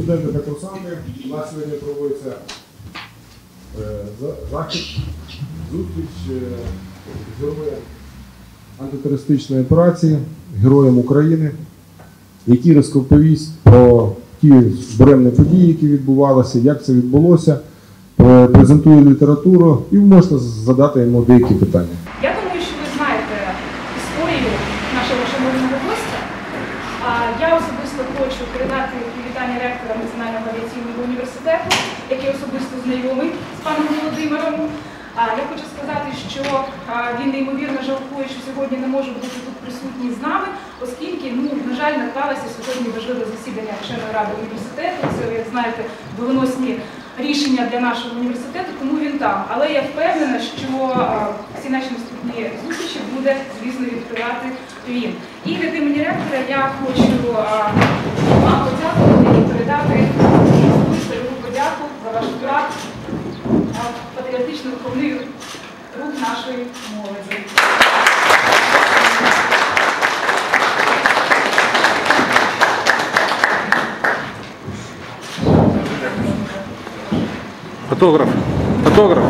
студенти та курсанти, у нас сьогодні проводиться захід, зустріч з героєм антитерористичної операції, героєм України, який розповість про ті буремні події, які відбувалися, як це відбулося, презентує літературу і можете задати йому деякі питання. Я думаю, що ви знаєте історію нашого шановного гостя. Я особисто хочу передати привітання ректора Національного авіаційного університету, який особисто знайомий з паном Володимиром. Я хочу сказати, що він неймовірно жалкує, що сьогодні не може бути тут присутній з нами, оскільки, на жаль, наклалося сьогодні важливе засідання вченої ради університету. Це, як знаєте, доленосні рішення для нашого університету, тому він там. Але я впевнена, що всі наші наступні зустрічі буде, звісно, відкривати він. І від імені ректора я хочу вам подякувати і передати велику подяку за ваш вклад в патріотично-виховний рух нашої молоді. Фотограф. Фотограф.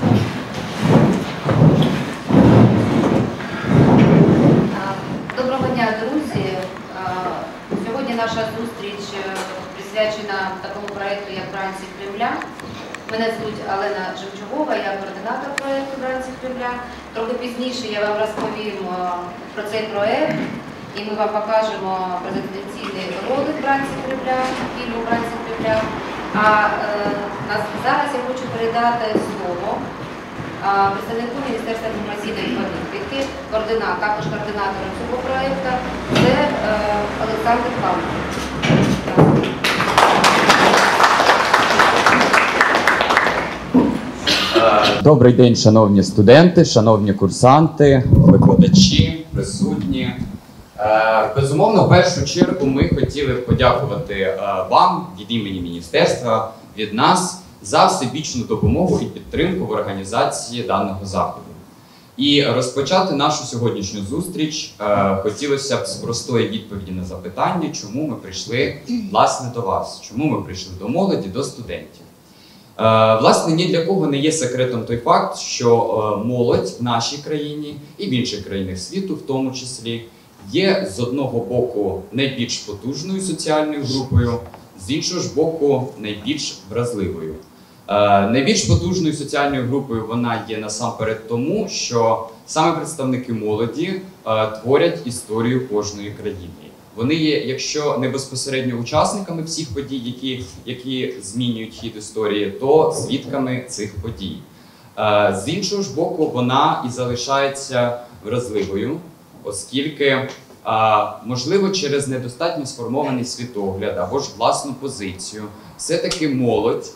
Доброго дня, друзі. Сьогодні наша зустріч присвячена такому проєкту, як «Бранці Кремля». Мене звуть Олена Жемчугова, я координатор проєкту «Бранці Кремля». Трохи пізніше я вам розповім про цей проєкт і ми вам покажемо презентаційний ролик «Бранці Кремля», фільму «Бранці Кремля». А зараз я хочу передати слово представнику Міністерства інформаційної політики, також координатором цього проєкту, це Олександр Павлович. Добрий день, шановні студенти, шановні курсанти, викладачі, присутні. Безумовно, в першу чергу ми хотіли б подякувати вам від імені міністерства, від нас за всебічну допомогу і підтримку в організації даного заходу. І розпочати нашу сьогоднішню зустріч хотілося б з простої відповіді на запитання, чому ми прийшли, власне, до вас, чому ми прийшли до молоді, до студентів. Власне, ні для кого не є секретом той факт, що молодь в нашій країні і в інших країнах світу, в тому числі, є з одного боку найбільш потужною соціальною групою, з іншого ж боку найбільш вразливою. Найбільш потужною соціальною групою вона є насамперед тому, що саме представники молоді творять історію кожної країни. Вони є, якщо не безпосередньо учасниками всіх подій, які змінюють хід історії, то свідками цих подій. З іншого ж боку, вона і залишається вразливою, оскільки, можливо, через недостатньо сформований світогляд або ж власну позицію, все-таки молодь,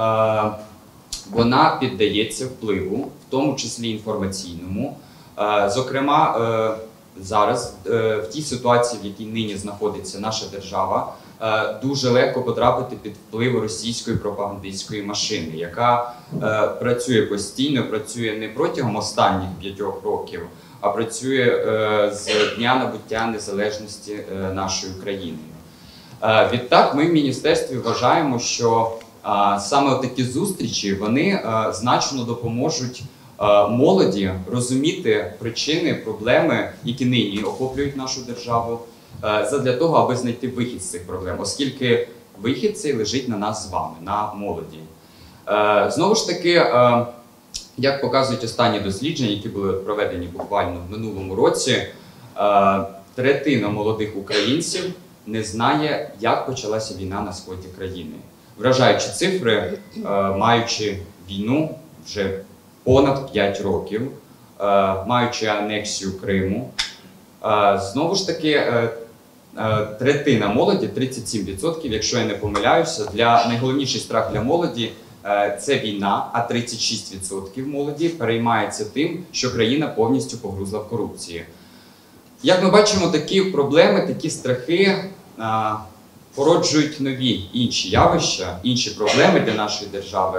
вона піддається впливу, в тому числі інформаційному. Зокрема, зараз, в тій ситуації, в якій нині знаходиться наша держава, дуже легко потрапити під вплив російської пропагандистської машини, яка працює постійно, працює не протягом останніх 5 років, а працює з дня набуття незалежності нашої країни. Відтак, ми в міністерстві вважаємо, що саме такі зустрічі, вони значно допоможуть молоді розуміти причини, проблеми, які нині охоплюють нашу державу, задля того, аби знайти вихід з цих проблем, оскільки вихід цей лежить на нас з вами, на молоді. Знову ж таки, як показують останні дослідження, які були проведені буквально в минулому році, третина молодих українців не знає, як почалася війна на сході країни. Вражаючі цифри, маючи війну вже понад 5 років, маючи анексію Криму. Знову ж таки, третина молоді, 37%, якщо я не помиляюся, найголовніший страх для молоді – це війна, а 36% молоді переймається тим, що країна повністю погрузла в корупції. Як ми бачимо, такі проблеми, такі страхи породжують нові інші явища, інші проблеми для нашої держави,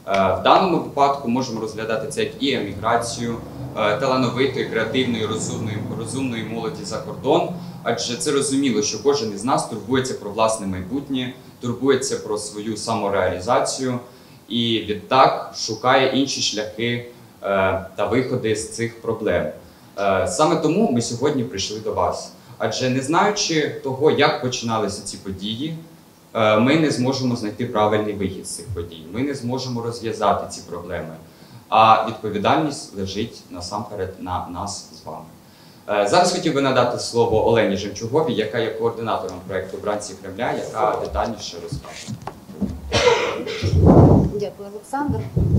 В даному випадку можемо розглядати це як і еміграцію талановитої, креативної, розумної молоді за кордон, адже це розуміло, що кожен із нас турбується про власне майбутнє, турбується про свою самореалізацію і відтак шукає інші шляхи та виходи з цих проблем. Саме тому ми сьогодні прийшли до вас. Адже не знаючи того, як починалися ці події, ми не зможемо знайти правильний вихід з цих подій, ми не зможемо розв'язати ці проблеми. А відповідальність лежить насамперед на нас з вами. Зараз хотів би надати слово Олені Жемчуговій, яка є координатором проєкту «Бранці Кремля», яка детальніше розкаже. Дякую, Олександр.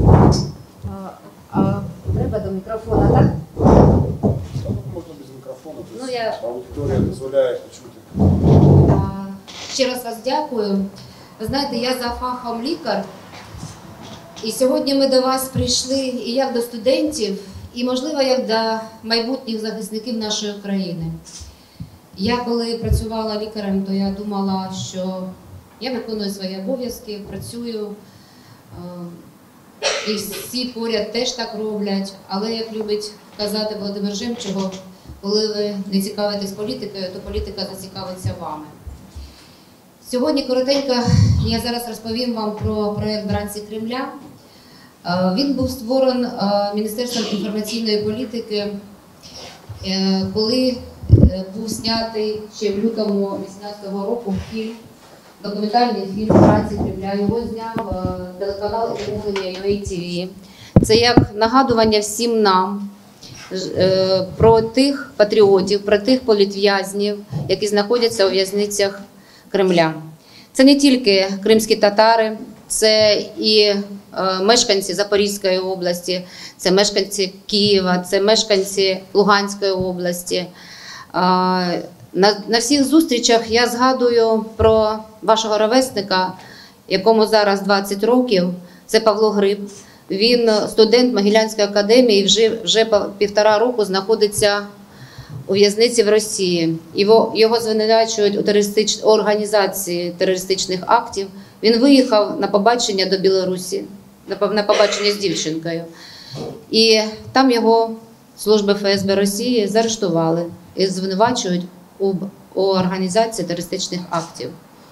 Треба до мікрофона, так? Можна без мікрофону, Ну, я- аудиторія дозволяє почути. Ще раз вас дякую. Ви знаєте, я за фахом лікар, і сьогодні ми до вас прийшли і як до студентів, і, можливо, як до майбутніх захисників нашої країни. Я коли працювала лікарем, то я думала, що я виконую свої обов'язки, працюю, і всі поряд теж так роблять. Але, як любить казати Володимир Жемчугов, коли ви не цікавитесь політикою, то політика зацікавиться вами. Сьогодні коротенько я зараз розповім вам про проєкт «Бранці Кремля». Він був створений Міністерством інформаційної політики, коли був знятий ще в лютому 2018 року фільм, документальний фільм «Бранці Кремля». Його зняв телеканал UA-TV. Це як нагадування всім нам про тих патріотів, про тих політв'язнів, які знаходяться у в'язницях Кремля. Це не тільки кримські татари, це і мешканці Запорізької області, це мешканці Києва, це мешканці Луганської області. На всіх зустрічах я згадую про вашого ровесника, якому зараз 20 років, це Павло Гриб. Він студент Могилянської академії і вже 1,5 року знаходиться у в'язниці в Росії. Його звинувачують у організації терористичних актів. Він виїхав на побачення до Білорусі, на побачення з дівчинкою. І там його служби ФСБ Росії заарештували і звинувачують у організації терористичних актів.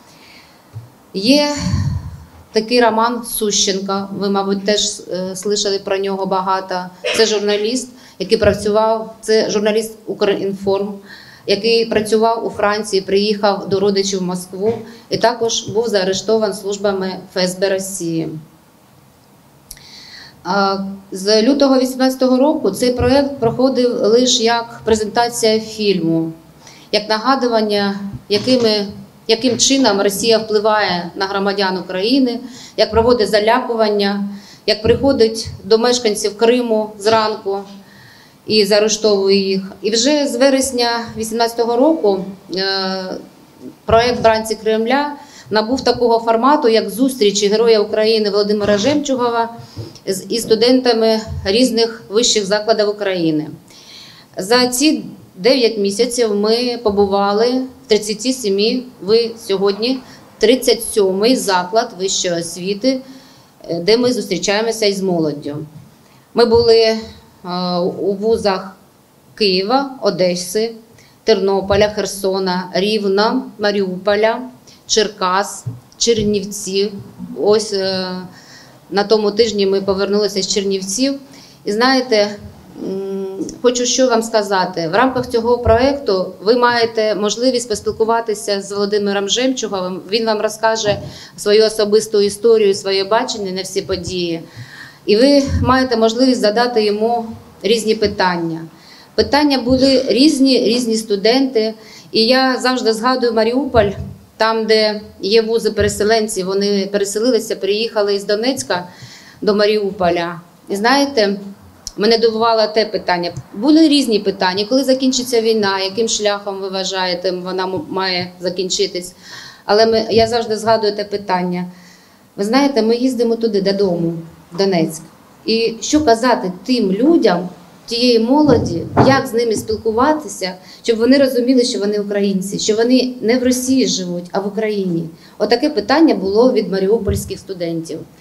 Є такий Роман Сущенко, ви, мабуть, теж слышали про нього багато. Це журналіст, який працював, це журналіст «Укрінформ», який працював у Франції, приїхав до родичів в Москву і також був заарештований службами ФСБ Росії. З лютого 2018 року цей проєкт проходив лише як презентація фільму, як нагадування, яким чином Росія впливає на громадян України, як проводить залякування, як приходить до мешканців Криму зранку і заарештовує їх. І вже з вересня 2018 року проєкт «Бранці Кремля» набув такого формату, як зустрічі Героя України Володимира Жемчугова із студентами різних вищих закладів України. За ці 9 місяців ми побували в 37, ви сьогодні 37-й заклад вищої освіти, де ми зустрічаємося із молоддю. Ми були у вузах Києва, Одеси, Тернополя, Херсона, Рівна, Маріуполя, Черкас, Чернівців. Ось на тому тижні ми повернулися з Чернівців. І знаєте, хочу що вам сказати. В рамках цього проєкту ви маєте можливість поспілкуватися з Володимиром Жемчуговим. Він вам розкаже свою особисту історію, своє бачення на всі події. І ви маєте можливість задати йому різні питання. Питання були різні студенти. І я завжди згадую Маріуполь, там, де є вузи переселенців, вони переселилися, приїхали із Донецька до Маріуполя. І знаєте, мене дивувало те питання. Були різні питання. Коли закінчиться війна, яким шляхом ви вважаєте, вона має закінчитись? Але я завжди згадую те питання. Ви знаєте, ми їздимо туди, додому, в Донецьк. І що казати тим людям, тієї молоді, як з ними спілкуватися, щоб вони розуміли, що вони українці, що вони не в Росії живуть, а в Україні. Отаке питання було від маріупольських студентів.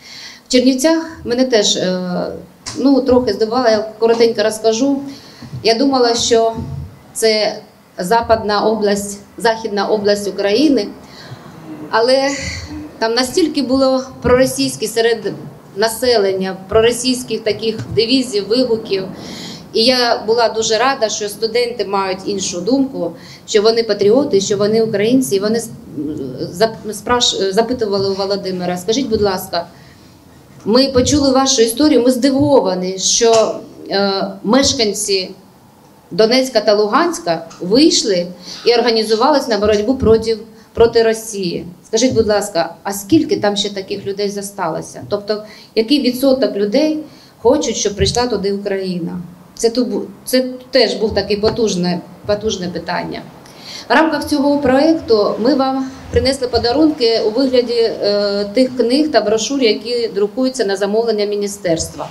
В Чернівцях мене теж трохи здивувало, я коротенько розкажу. Я думала, що це західна область України, але там настільки було проросійське серед населення, проросійських таких дивізій, вигуків. І я була дуже рада, що студенти мають іншу думку, що вони патріоти, що вони українці. І вони запитували у Володимира: скажіть, будь ласка, ми почули вашу історію, ми здивовані, що мешканці Донецька та Луганська вийшли і організувалися на боротьбу проти Росії. Скажіть, будь ласка, а скільки там ще таких людей зосталося? Тобто, який відсоток людей хочуть, щоб прийшла туди Україна? Це теж був таке потужне питання. В рамках цього проєкту ми вам принесли подарунки у вигляді тих книг та брошур, які друкуються на замовлення міністерства.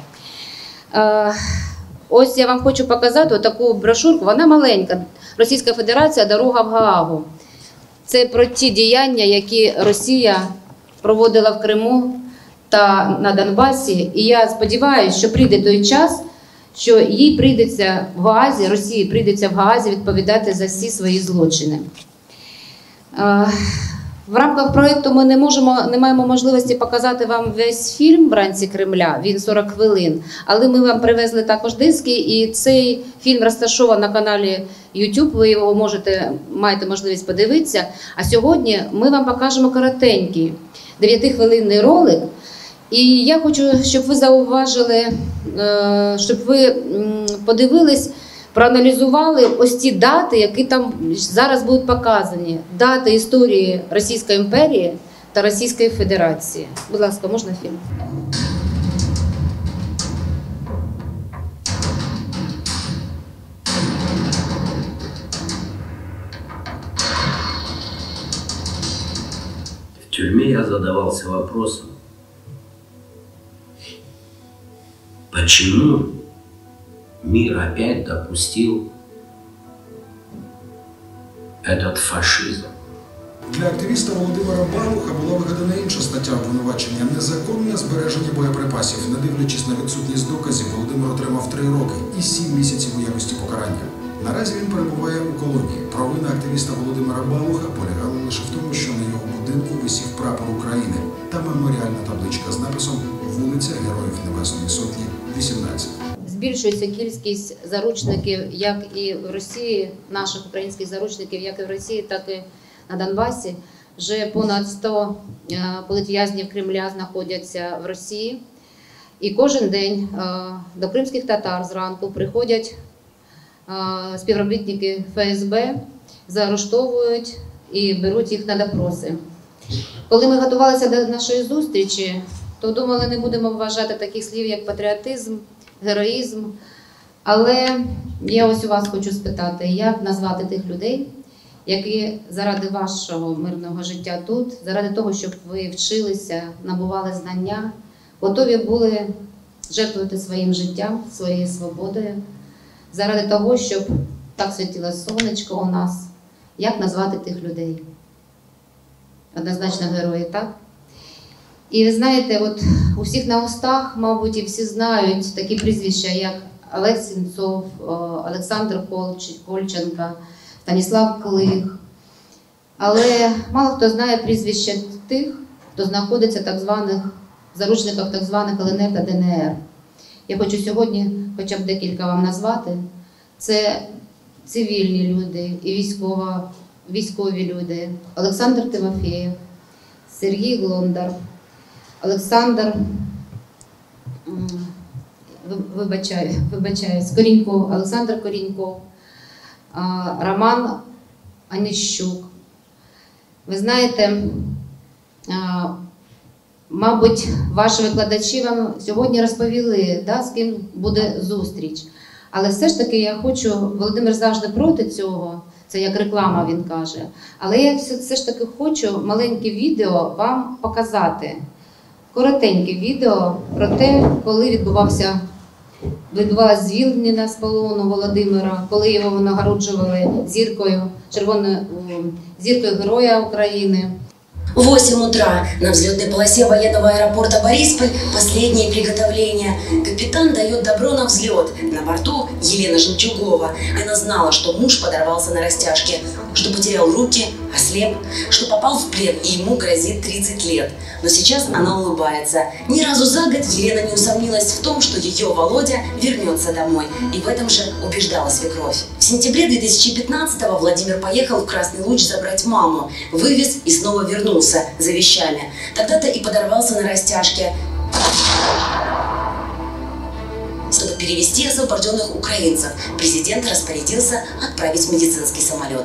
Ось я вам хочу показати таку брошурку, вона маленька. Російська Федерація «Дорога в Гаагу». Це про ті діяння, які Росія проводила в Криму та на Донбасі. І я сподіваюся, що прийде той час, що їй прийдеться в Гаазі, Росії прийдеться в Гаазі відповідати за всі свої злочини. В рамках проєкту ми не маємо можливості показати вам весь фільм «Бранці Кремля», він 40 хвилин, але ми вам привезли також диски, і цей фільм розташований на каналі YouTube, ви його маєте можливість подивитися. А сьогодні ми вам покажемо коротенький 9-хвилинний ролик. І я хочу, щоб ви зауважили, щоб ви подивились, проаналізували ось ті дати, які там зараз будуть показані. Дати історії Російської імперії та Російської Федерації. Будь ласка, можна фільм? В тюрьме я задавался вопросом, почему мир опять допустил этот фашизм? Для активіста Володимира Балуха була вигадана інша стаття обвинувачення – незаконне збереження боєприпасів. Не дивлячись на відсутність доказів, Володимир отримав 3 роки і 7 місяців у якості покарання. Наразі він перебуває у колонії. Провина активіста Володимира Балуха полягала лише в тому, що на його будинку висів прапор України та меморіальна табличка з написом «Вулиця Героїв Небесної Сотні, 18». Збільшується кількість заручників, як і в Росії, наших українських заручників, як і в Росії, так і на Донбасі. Вже понад 100 політв'язнів Кремля знаходяться в Росії. І кожен день до кримських татар зранку приходять співробітники ФСБ, заарештовують і беруть їх на допроси. Коли ми готувалися до нашої зустрічі, то думали, не будемо вважати таких слів, як патріотизм, героїзм. Але я ось у вас хочу спитати, як назвати тих людей, які заради вашого мирного життя тут, заради того, щоб ви вчилися, набували знання, готові були жертвувати своїм життям, своєю свободою, заради того, щоб так світило сонечко у нас. Як назвати тих людей? Однозначно герої, так? І ви знаєте, от у всіх на устах, мабуть, і всі знають такі прізвища, як Олег Сенцов, Олександр Кольченко, Станіслав Клих. Але мало хто знає прізвища тих, хто знаходиться в заручниках так званих ЛНР та ДНР. Я хочу сьогодні хоча б декілька вам назвати. Це цивільні люди і військові люди. Олександр Тимофєєв, Сергій Глондар, Олександр Коріньков, Роман Аніщук. Ви знаєте, мабуть, ваші викладачі вам сьогодні розповіли, з ким буде зустріч. Але все ж таки я хочу, Володимир завжди проти цього, це як реклама, він каже. Але я все ж таки хочу маленьке відео вам показати. Коротеньке відео про те, коли відбувалося звільнення з полону Володимира, коли його нагороджували зіркою Героя України. В 8 утра на взлетной полосе военного аэропорта Борисполь последние приготовления. Капитан дает добро на взлет. На борту Елена Жемчугова. Она знала, что муж подорвался на растяжке, что потерял руки, ослеп, что попал в плен и ему грозит 30 лет. Но сейчас она улыбается. Ни разу за год Елена не усомнилась в том, что ее Володя вернется домой. И в этом же убеждала свекровь. В сентябре 2015-го Владимир поехал в Красный Луч забрать маму. Вывез и снова вернулся за вещами. Тогда-то и подорвался на растяжке, чтобы перевести освобожденных украинцев. Президент распорядился отправить в медицинский самолет.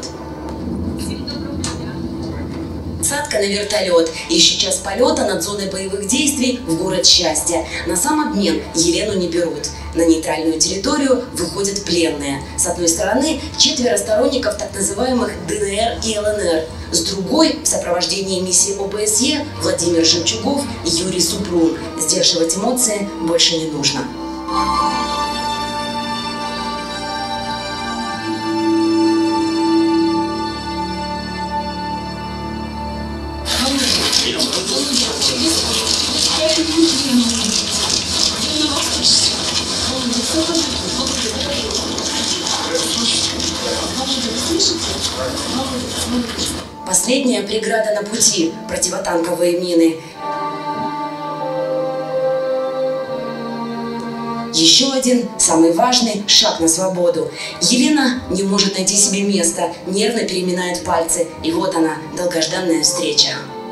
Посадка на вертолет. Еще час полета над зоной боевых действий в город Счастья. На сам обмен Елену не берут. На нейтральную территорию выходят пленные. С одной стороны 4 сторонников так называемых ДНР и ЛНР. С другой, в сопровождении миссии ОБСЕ, Владимир Жемчугов и Юрий Супрун. Сдерживать эмоции больше не нужно. Последняя преграда на пути – противотанковые мины. Еще один, самый важный, шаг на свободу. Елена не может найти себе места, нервно переминает пальцы. И вот она, долгожданная встреча.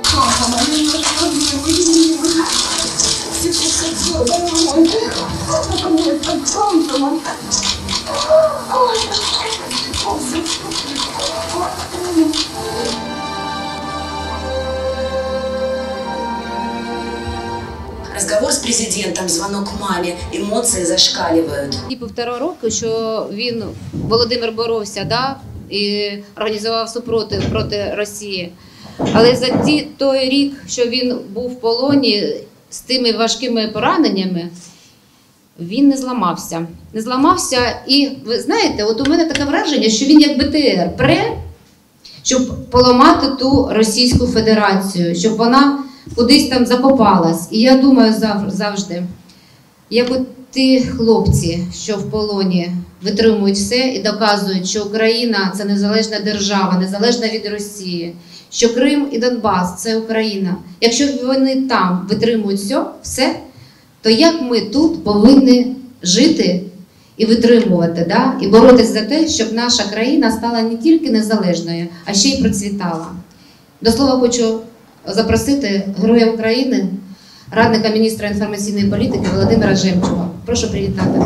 Разговор з президентом, дзвонок мамі, емоції зашкалюють. І 1,5 року, що він, Володимир, боровся, і організував супротив проти Росії. Але за той рік, що він був в полоні з тими важкими пораненнями, він не зламався. Не зламався і, ви знаєте, от у мене таке враження, що він як БТР пре, щоб поламати ту Російську Федерацію, щоб вона кудись там закопалась. І я думаю завжди, як от ті хлопці, що в полоні витримують все і доказують, що Україна – це незалежна держава, незалежна від Росії, що Крим і Донбас – це Україна. Якщо вони там витримують все, то як ми тут повинні жити і витримувати, і боротися за те, щоб наша країна стала не тільки незалежною, а ще й процвітала. До слова, хочу запросити Героя України, радника міністра інформаційної політики Володимира Жемчуга. Прошу привітати.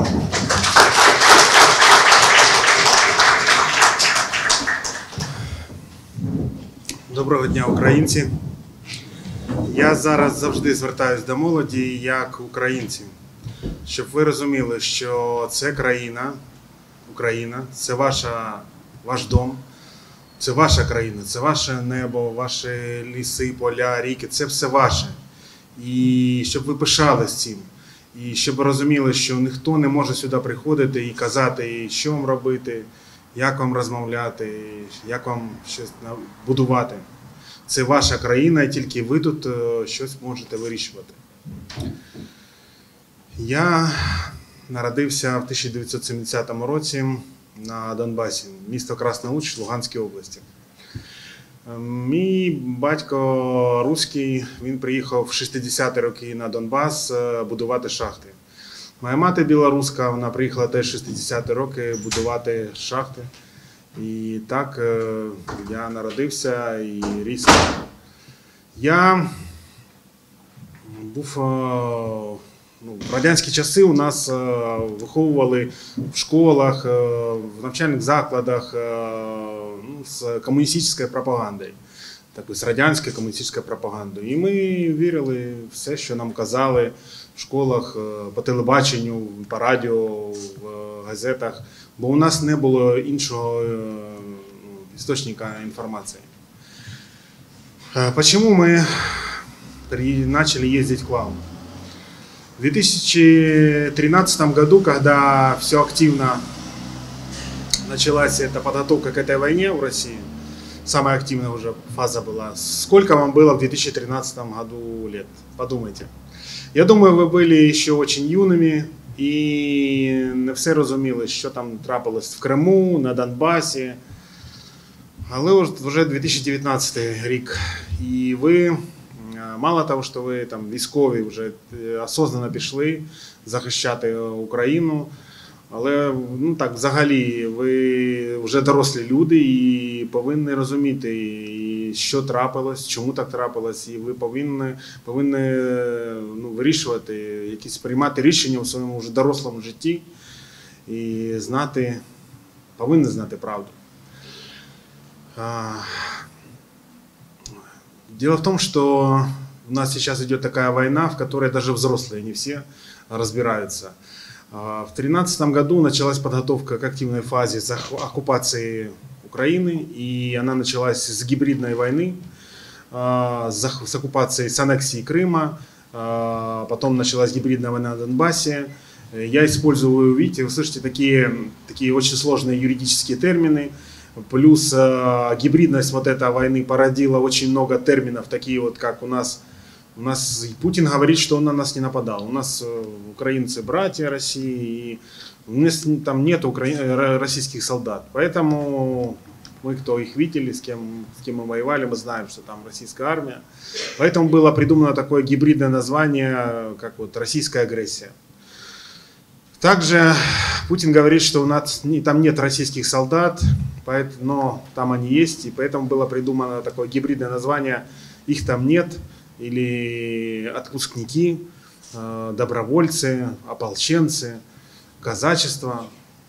Доброго дня, українці. Я зараз завжди звертаюся до молоді як українці, щоб ви розуміли, що це країна, Україна, це ваш дом, це ваша країна, це ваше небо, ваші ліси, поля, ріки, це все ваше. І щоб ви пишались цим. І щоб ви розуміли, що ніхто не може сюди приходити і казати, що вам робити, як вам розмовляти, як вам щось будувати. Це ваша країна, і тільки ви тут щось можете вирішувати. Я народився в 1970 році на Донбасі, місто Красний Луч, Луганській області. Мій батько русський, він приїхав в 60-ті роки на Донбас будувати шахти. Моя мати білоруська, вона приїхала теж в 60-ті роки будувати шахти. І так я народився і ріс. Я був в радянські часи, у нас виховували в школах, в навчальних закладах з комуністичною пропагандою, з радянською комуністичною пропагандою. І ми вірили в все, що нам казали в школах, по телебаченню, по радіо, в газетах, бо у нас не було іншого істочника інформації. Почему мы начали ездить к вам? В 2013 году, когда все активно началась эта подготовка к этой войне в России, самая активная уже фаза была. Сколько вам было в 2013 году лет? Подумайте. Я думаю, ви були ще дуже юними і не все розуміли, що там трапилось в Криму, на Донбасі. Але вже 2019 рік. І ви, мало того, що ви там військові вже осознанно пішли захищати Україну, але ну так взагалі ви вже дорослі люди і повинні розуміти, і що трапилось, чому так трапилось, і ви повинні вирішувати, якісь приймати рішення у своєму вже дорослому житті і повинні знати правду. Дело в том, что у нас сейчас идет такая война, в которой даже взрослые не все разбираются. В 2013 году началась подготовка к активной фазе оккупации Украины, и она началась с гибридной войны, с оккупацией, с аннексией Крыма, потом началась гибридная война на Донбассе. Я использую, видите, вы слышите, такие очень сложные юридические термины, плюс гибридность вот этой войны породила очень много терминов, такие вот, как у нас Путин говорит, что он на нас не нападал. У нас украинцы братья России, и у нас там нет российских солдат. Поэтому мы, кто их видели, с кем мы воевали, мы знаем, что там российская армия. Поэтому было придумано такое гибридное название, как вот российская агрессия. Также Путин говорит, что у нас там нет российских солдат, но там они есть, и поэтому было придумано такое гибридное название «Их там нет», или «Отпускники», «Добровольцы», «Ополченцы», «Казачество».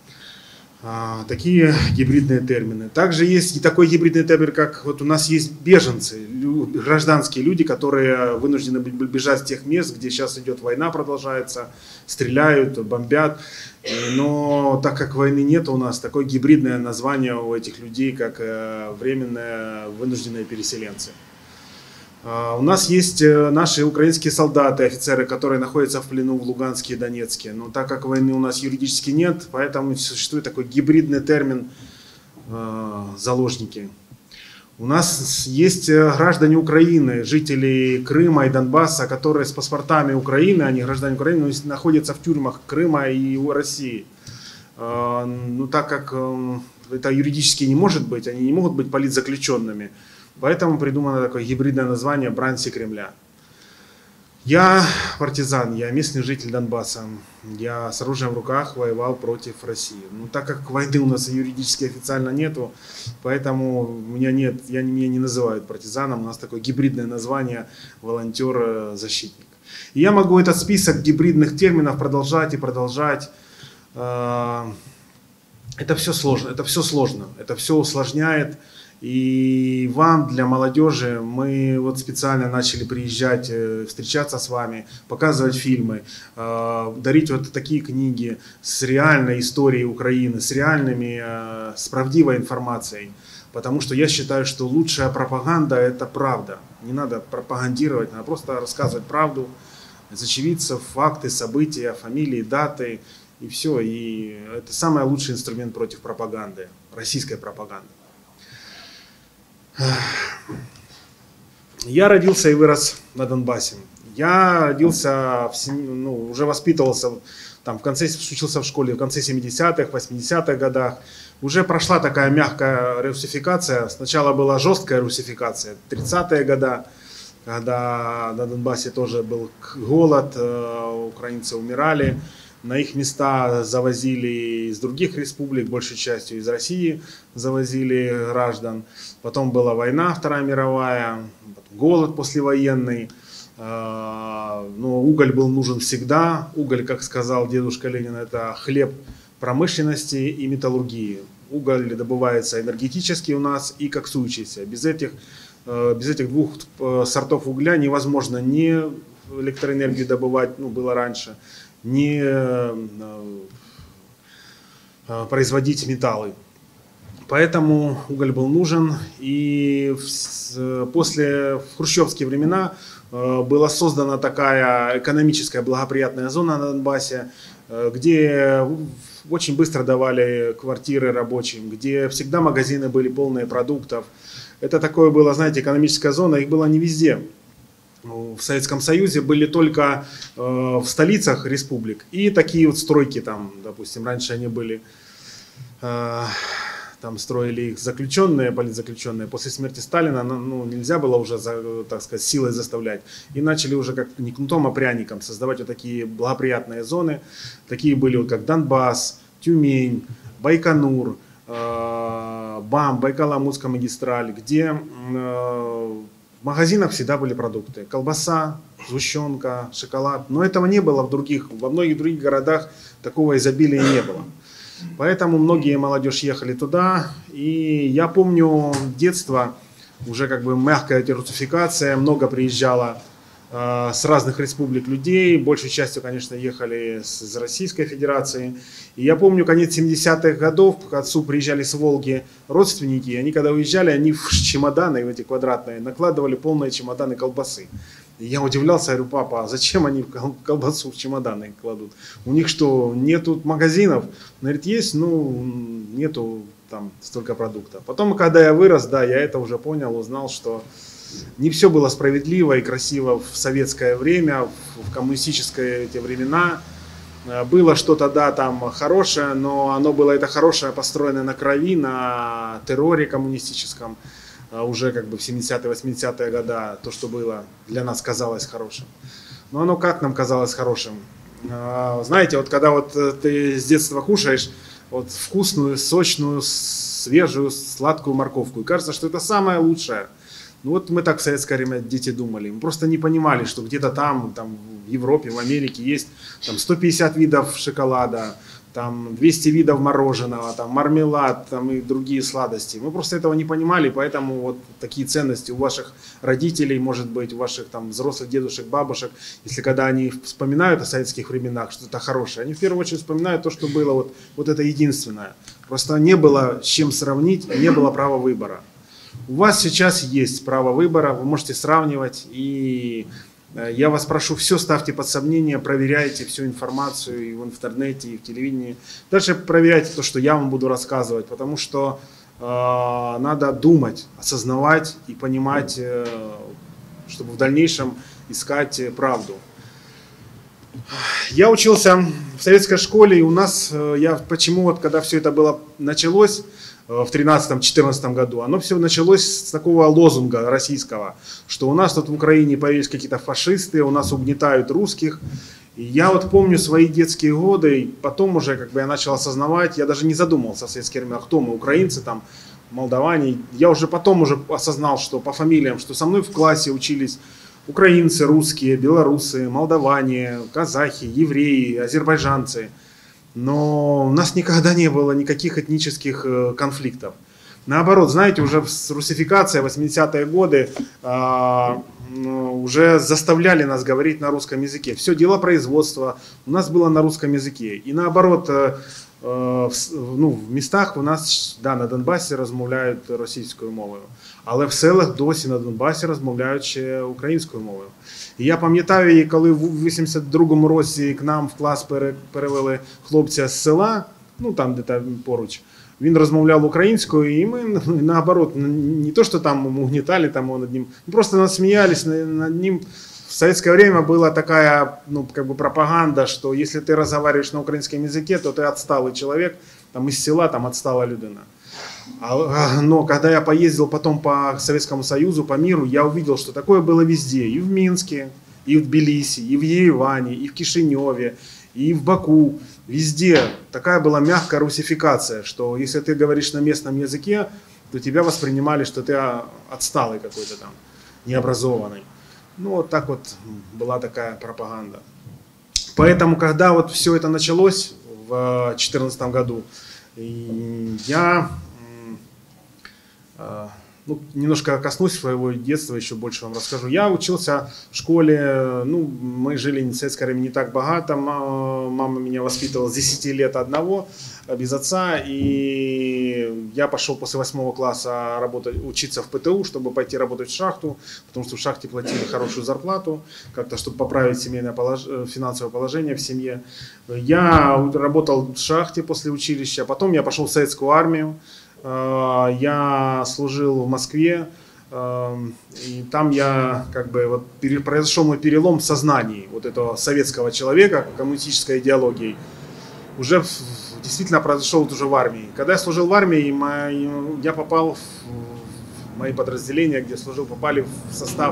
Такие гибридные термины. Также есть и такой гибридный термин, как вот у нас есть беженцы, гражданские люди, которые вынуждены бежать с тех мест, где сейчас идет война, продолжается, стреляют, бомбят. Но так как войны нет у нас, такое гибридное название у этих людей, как временные вынужденные переселенцы. У нас есть наши украинские солдаты, офицеры, которые находятся в плену в Луганске и Донецке. Но так как войны у нас юридически нет, поэтому существует такой гибридный термин «заложники». У нас есть граждане Украины, жители Крыма и Донбасса, которые с паспортами Украины, они граждане Украины, но находятся в тюрьмах Крыма и России. Но так как это юридически не может быть, они не могут быть политзаключенными. Поэтому придумано такое гибридное название «Бранцы Кремля». Я партизан, я местный житель Донбасса. Я с оружием в руках воевал против России. Но так как войны у нас юридически официально нету, поэтому меня не называют партизаном. У нас такое гибридное название «волонтер-защитник». И я могу этот список гибридных терминов продолжать и продолжать. Это все сложно, это все усложняет. И вам, для молодежи, мы вот специально начали приезжать, встречаться с вами, показывать фильмы, дарить вот такие книги с реальной историей Украины, с правдивой информацией. Потому что я считаю, что лучшая пропаганда – это правда. Не надо пропагандировать, надо просто рассказывать правду, из очевидцев, факты, события, фамилии, даты и все. И это самый лучший инструмент против пропаганды, российской пропаганды. Я родился и вырос на Донбассе. Я родился, уже воспитывался, учился в школе в конце 70-х, 80-х годах. Уже прошла такая мягкая русификация. Сначала была жесткая русификация, 30-е годы, когда на Донбассе тоже был голод, украинцы умирали. На их места завозили из других республик, большей частью из России завозили граждан. Потом была война, Вторая мировая, голод послевоенный. Но уголь был нужен всегда. Уголь, как сказал дедушка Ленин, это хлеб промышленности и металлургии. Уголь добывается энергетически у нас и коксующийся. Без этих двух сортов угля невозможно ни электроэнергию добывать, было раньше, не производить металлы. Поэтому уголь был нужен. И в хрущевские времена была создана такая экономическая благоприятная зона на Донбассе, где очень быстро давали квартиры рабочим, где всегда магазины были полные продуктов. Это такое было, знаете, экономическая зона, их было не везде. В Советском Союзе были только в столицах республик и такие вот стройки там, допустим, раньше они были, там строили их заключенные, политзаключенные. После смерти Сталина ну, нельзя было уже, так сказать, силой заставлять. И начали уже как не кнутом, а пряником создавать вот такие благоприятные зоны. Такие были вот как Донбасс, Тюмень, Байконур, БАМ, Байкало-Амурская магистраль, где в магазинах всегда были продукты. Колбаса, сгущенка, шоколад. Но этого не было во многих других городах, такого изобилия не было. Поэтому многие молодежь ехали туда. И я помню детство, уже как бы мягкая русификация, много приезжало с разных республик людей. Большей частью, конечно, ехали из Российской Федерации. И я помню конец 70-х годов, к отцу приезжали с Волги родственники. И они когда уезжали, они в чемоданы, в эти квадратные, накладывали полные чемоданы колбасы. И я удивлялся, говорю, папа, а зачем они колбасу в чемоданы кладут? У них что, нету магазинов? Он говорит, есть, ну, нету там столько продуктов. Потом, когда я вырос, да, я это уже понял, узнал, что не все было справедливо и красиво в советское время, в коммунистические эти времена. Было что-то, да, там хорошее, но оно было это хорошее построено на крови, на терроре коммунистическом. Уже как бы в 70-е, 80-е годы то, что было, для нас казалось хорошим. Но оно как нам казалось хорошим? Знаете, вот когда вот ты с детства кушаешь вот вкусную, сочную, свежую, сладкую морковку, и кажется, что это самое лучшее. Ну вот мы так в советское время дети думали. Мы просто не понимали, что где-то там в Европе, в Америке есть там 150 видов шоколада, там 200 видов мороженого, там мармелад, там и другие сладости. Мы просто этого не понимали, поэтому вот такие ценности у ваших родителей, может быть, у ваших там взрослых дедушек, бабушек, если когда они вспоминают о советских временах, что-то хорошее, они в первую очередь вспоминают то, что было вот это единственное. Просто не было с чем сравнить, не было права выбора. У вас сейчас есть право выбора, вы можете сравнивать, и я вас прошу, все ставьте под сомнение, проверяйте всю информацию и в интернете, и в телевидении. Дальше проверяйте то, что я вам буду рассказывать, потому что надо думать, осознавать и понимать, чтобы в дальнейшем искать правду. Я учился в советской школе, и у нас, почему вот когда все это было началось, в 2013-2014 году, оно все началось с такого лозунга российского, что у нас тут в Украине появились какие-то фашисты, у нас угнетают русских. И я вот помню свои детские годы, и потом уже как бы я начал осознавать, я даже не задумывался в советское время, кто мы, украинцы, там, молдаване. Я уже потом осознал, что по фамилиям, что со мной в классе учились украинцы, русские, белорусы, молдаване, казахи, евреи, азербайджанцы. Но у нас никогда не было никаких этнических конфликтов. Наоборот, знаете, уже с русификацией 80-е годы уже заставляли нас говорить на русском языке. Все дело производства у нас было на русском языке. И наоборот, в местах у нас, да, на Донбасі розмовляють російською мовою. Але в селах досі на Донбасі розмовляють ще українською мовою. І я пам'ятаю, коли в 82-му році к нам в клас перевели хлопця з села, ну там де поруч, він розмовляв українською, і ми наоборот, не то, що там угнетали там над ним, просто насмеялись над ним. В советское время была такая, как бы пропаганда, что если ты разговариваешь на украинском языке, то ты отсталый человек, там из села, там отстала людина. Но когда я поездил потом по Советскому Союзу, по миру, я увидел, что такое было везде. И в Минске, и в Тбилиси, и в Ереване, и в Кишиневе, и в Баку. Везде такая была мягкая русификация, что если ты говоришь на местном языке, то тебя воспринимали, что ты отсталый какой-то там, необразованный. Ну, вот так вот была такая пропаганда. Поэтому, когда вот все это началось в 2014 году, я ну, немножко коснусь своего детства, еще больше вам расскажу. Я учился в школе, ну, мы жили в советское время не так богато, мама меня воспитывала с 10 лет одного, без отца, и я пошел после 8 класса учиться в ПТУ, чтобы пойти работать в шахту, потому что в шахте платили хорошую зарплату, как-то, чтобы поправить семейное финансовое положение в семье. Я работал в шахте после училища, потом я пошел в советскую армию, я служил в Москве, и там я как бы вот произошел мой перелом в сознании вот этого советского человека, коммунистической идеологией. Уже действительно произошел уже в армии. Когда я служил в армии, я попал в мои подразделения, где служил, попали в состав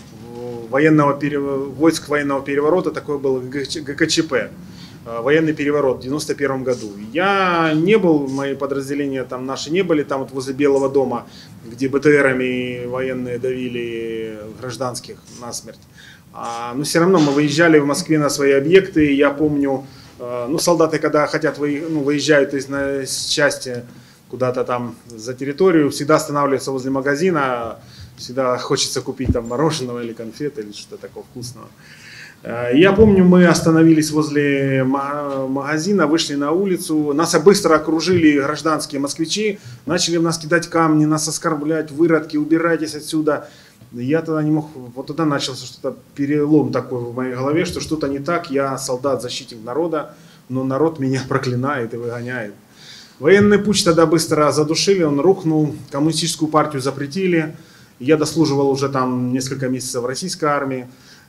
войск военного переворота, такой был ГКЧП. Военный переворот в 91 году. Я не был, мои подразделения там наши не были, там вот возле Белого дома, где БТРами военные давили гражданских насмерть. Но все равно мы выезжали в Москве на свои объекты. Я помню, ну, солдаты, когда хотят выезжают из части куда-то там за территорию, всегда останавливаются возле магазина, всегда хочется купить там мороженого или конфеты или что-то такого вкусного. Я помню, мы остановились возле магазина, вышли на улицу, нас быстро окружили гражданские москвичи, начали в нас кидать камни, нас оскорблять, выродки, убирайтесь отсюда. Я тогда не мог, вот тогда начался что-то, перелом такой в моей голове, что что-то не так, я солдат, защитник народа, но народ меня проклинает и выгоняет. Военный путч тогда быстро задушили, он рухнул, коммунистическую партию запретили, я дослуживал уже там несколько месяцев в российской армии.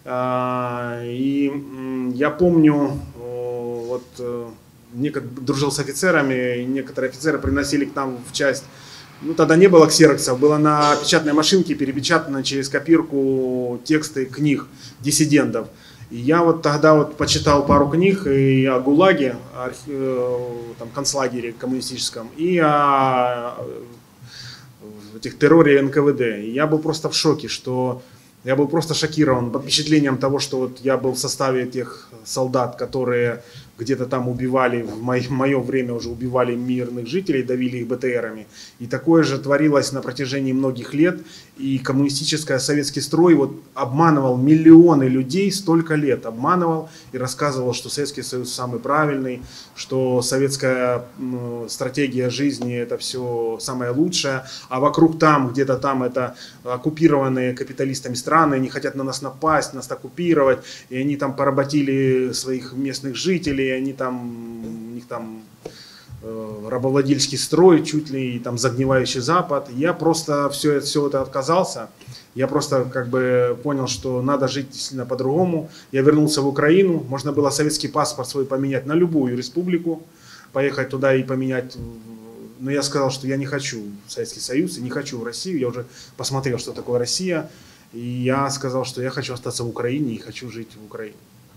И я помню, вот дружил с офицерами, и некоторые офицеры приносили к нам в часть, ну тогда не было ксероксов, было на печатной машинке перепечатано через копирку тексты книг диссидентов. И я вот тогда вот почитал пару книг и о ГУЛАГе, там, концлагере коммунистическом, и о этих терроре НКВД. И я был просто в шоке, что я был просто шокирован под впечатлением того, что вот я был в составе тех солдат, которые где-то там убивали, в мое время уже убивали мирных жителей, давили их БТРами. И такое же творилось на протяжении многих лет. И советский строй вот обманывал миллионы людей столько лет. Обманывал и рассказывал, что Советский Союз самый правильный, что советская стратегия жизни это все самое лучшее. А вокруг там, где-то там это оккупированные капиталистами страны, они хотят на нас напасть, нас оккупировать. И они там поработили своих местных жителей, они там, у них там рабовладельческий строй, чуть ли и там загнивающий Запад. Я просто все это отказался. Я просто как бы понял, что надо жить действительно по-другому. Я вернулся в Украину. Можно было советский паспорт свой поменять на любую республику, поехать туда и поменять. Но я сказал, что я не хочу в Советский Союз и не хочу в Россию. Я уже посмотрел, что такое Россия. И я сказал, что я хочу остаться в Украине и хочу жить в Украине.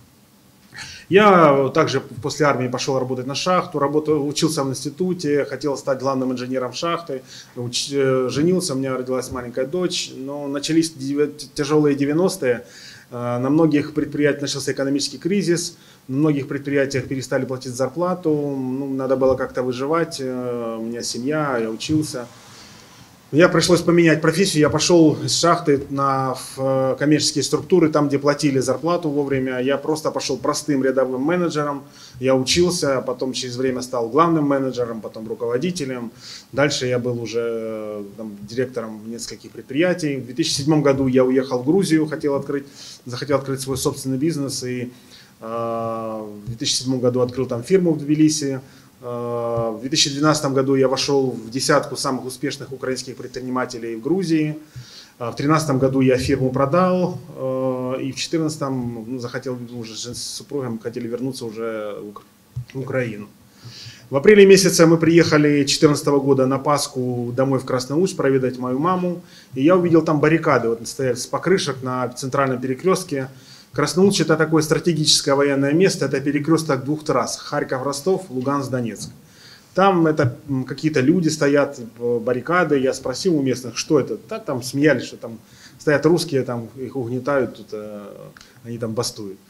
Я также после армии пошел работать на шахту, учился в институте, хотел стать главным инженером шахты, женился, у меня родилась маленькая дочь, но начались тяжелые 90-е, на многих предприятиях начался экономический кризис, на многих предприятиях перестали платить зарплату, надо было как-то выживать, у меня семья, я учился. Мне пришлось поменять профессию, я пошел из шахты в коммерческие структуры, там, где платили зарплату вовремя. Я просто пошел простым рядовым менеджером, я учился, потом через время стал главным менеджером, потом руководителем. Дальше я был уже директором нескольких предприятий. В 2007 году я уехал в Грузию, захотел открыть свой собственный бизнес. И в 2007 году открыл там фирму в Тбилиси. В 2012 году я вошел в десятку самых успешных украинских предпринимателей в Грузии. В 2013 году я фирму продал. И в 2014 захотел уже с супругом хотели вернуться уже в Украину. В апреле месяце мы приехали 2014 года на Пасху домой в Красноуст проведать мою маму. И я увидел там баррикады, вот стоят с покрышек на центральном перекрестке. Красноуст — это такое стратегическое военное место, это перекресток двух трасс: Харьков-Ростов, Луганск-Донецк. Там это какие-то люди стоят, баррикады. Я спросил у местных, что это. Так там смеялись, что там стоят русские, там их угнетают, тут, они там бастуют.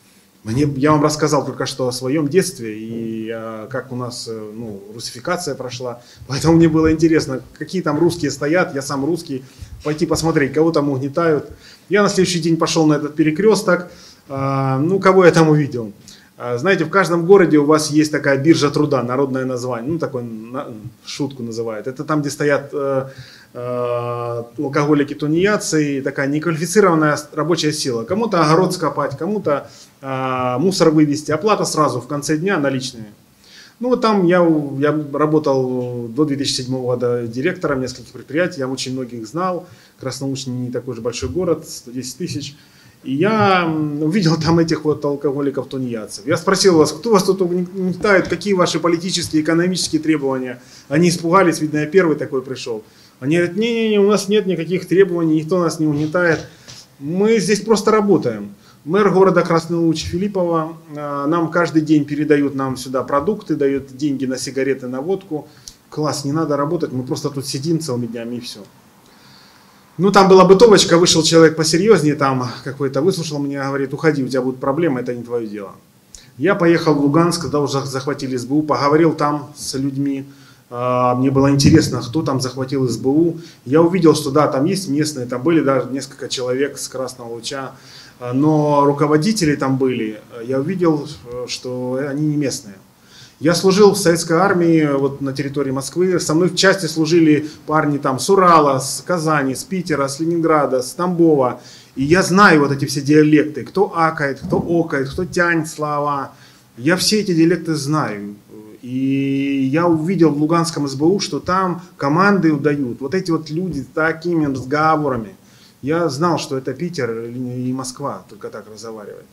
Я вам рассказал только что о своем детстве и как у нас русификация прошла. Поэтому мне было интересно, какие там русские стоят, я сам русский, пойти посмотреть, кого там угнетают. Я на следующий день пошел на этот перекресток, кого я там увидел. Знаете, в каждом городе у вас есть такая биржа труда, народное название, такой шутку называют. Это там, где стоят алкоголики, тунеядцы, такая неквалифицированная рабочая сила. Кому-то огород скопать, кому-то мусор вывести, оплата сразу в конце дня наличными. Там я работал до 2007 года директором нескольких предприятий, я очень многих знал. Красноушный не такой же большой город, 110 тысяч. И я увидел там этих вот алкоголиков, тунеядцев. Я спросил вас, кто вас тут угнетает, какие ваши политические, экономические требования. Они испугались, видно, я первый такой пришел. Они говорят, не-не-не, у нас нет никаких требований, никто нас не угнетает. Мы здесь просто работаем. Мэр города Красный Луч Филиппова нам каждый день передают нам сюда продукты, дают деньги на сигареты, на водку. Класс, не надо работать, мы просто тут сидим целыми днями и все. Там была бытовочка, вышел человек посерьезнее, там какой-то выслушал меня, говорит, уходи, у тебя будут проблемы, это не твое дело. Я поехал в Луганск, когда уже захватили СБУ, поговорил там с людьми. Мне было интересно, кто там захватил СБУ. Я увидел, что да, там есть местные, там были даже несколько человек с Красного Луча, но руководители там были. Я увидел, что они не местные. Я служил в советской армии вот на территории Москвы. Со мной в части служили парни там с Урала, с Казани, с Питера, с Ленинграда, с Тамбова. И я знаю вот эти все диалекты, кто акает, кто окает, кто тянет слова. Я все эти диалекты знаю. И я увидел в Луганском СБУ, что там команды удают. Вот эти вот люди с такими разговорами. Я знал, что это Питер и Москва, только так разговаривают.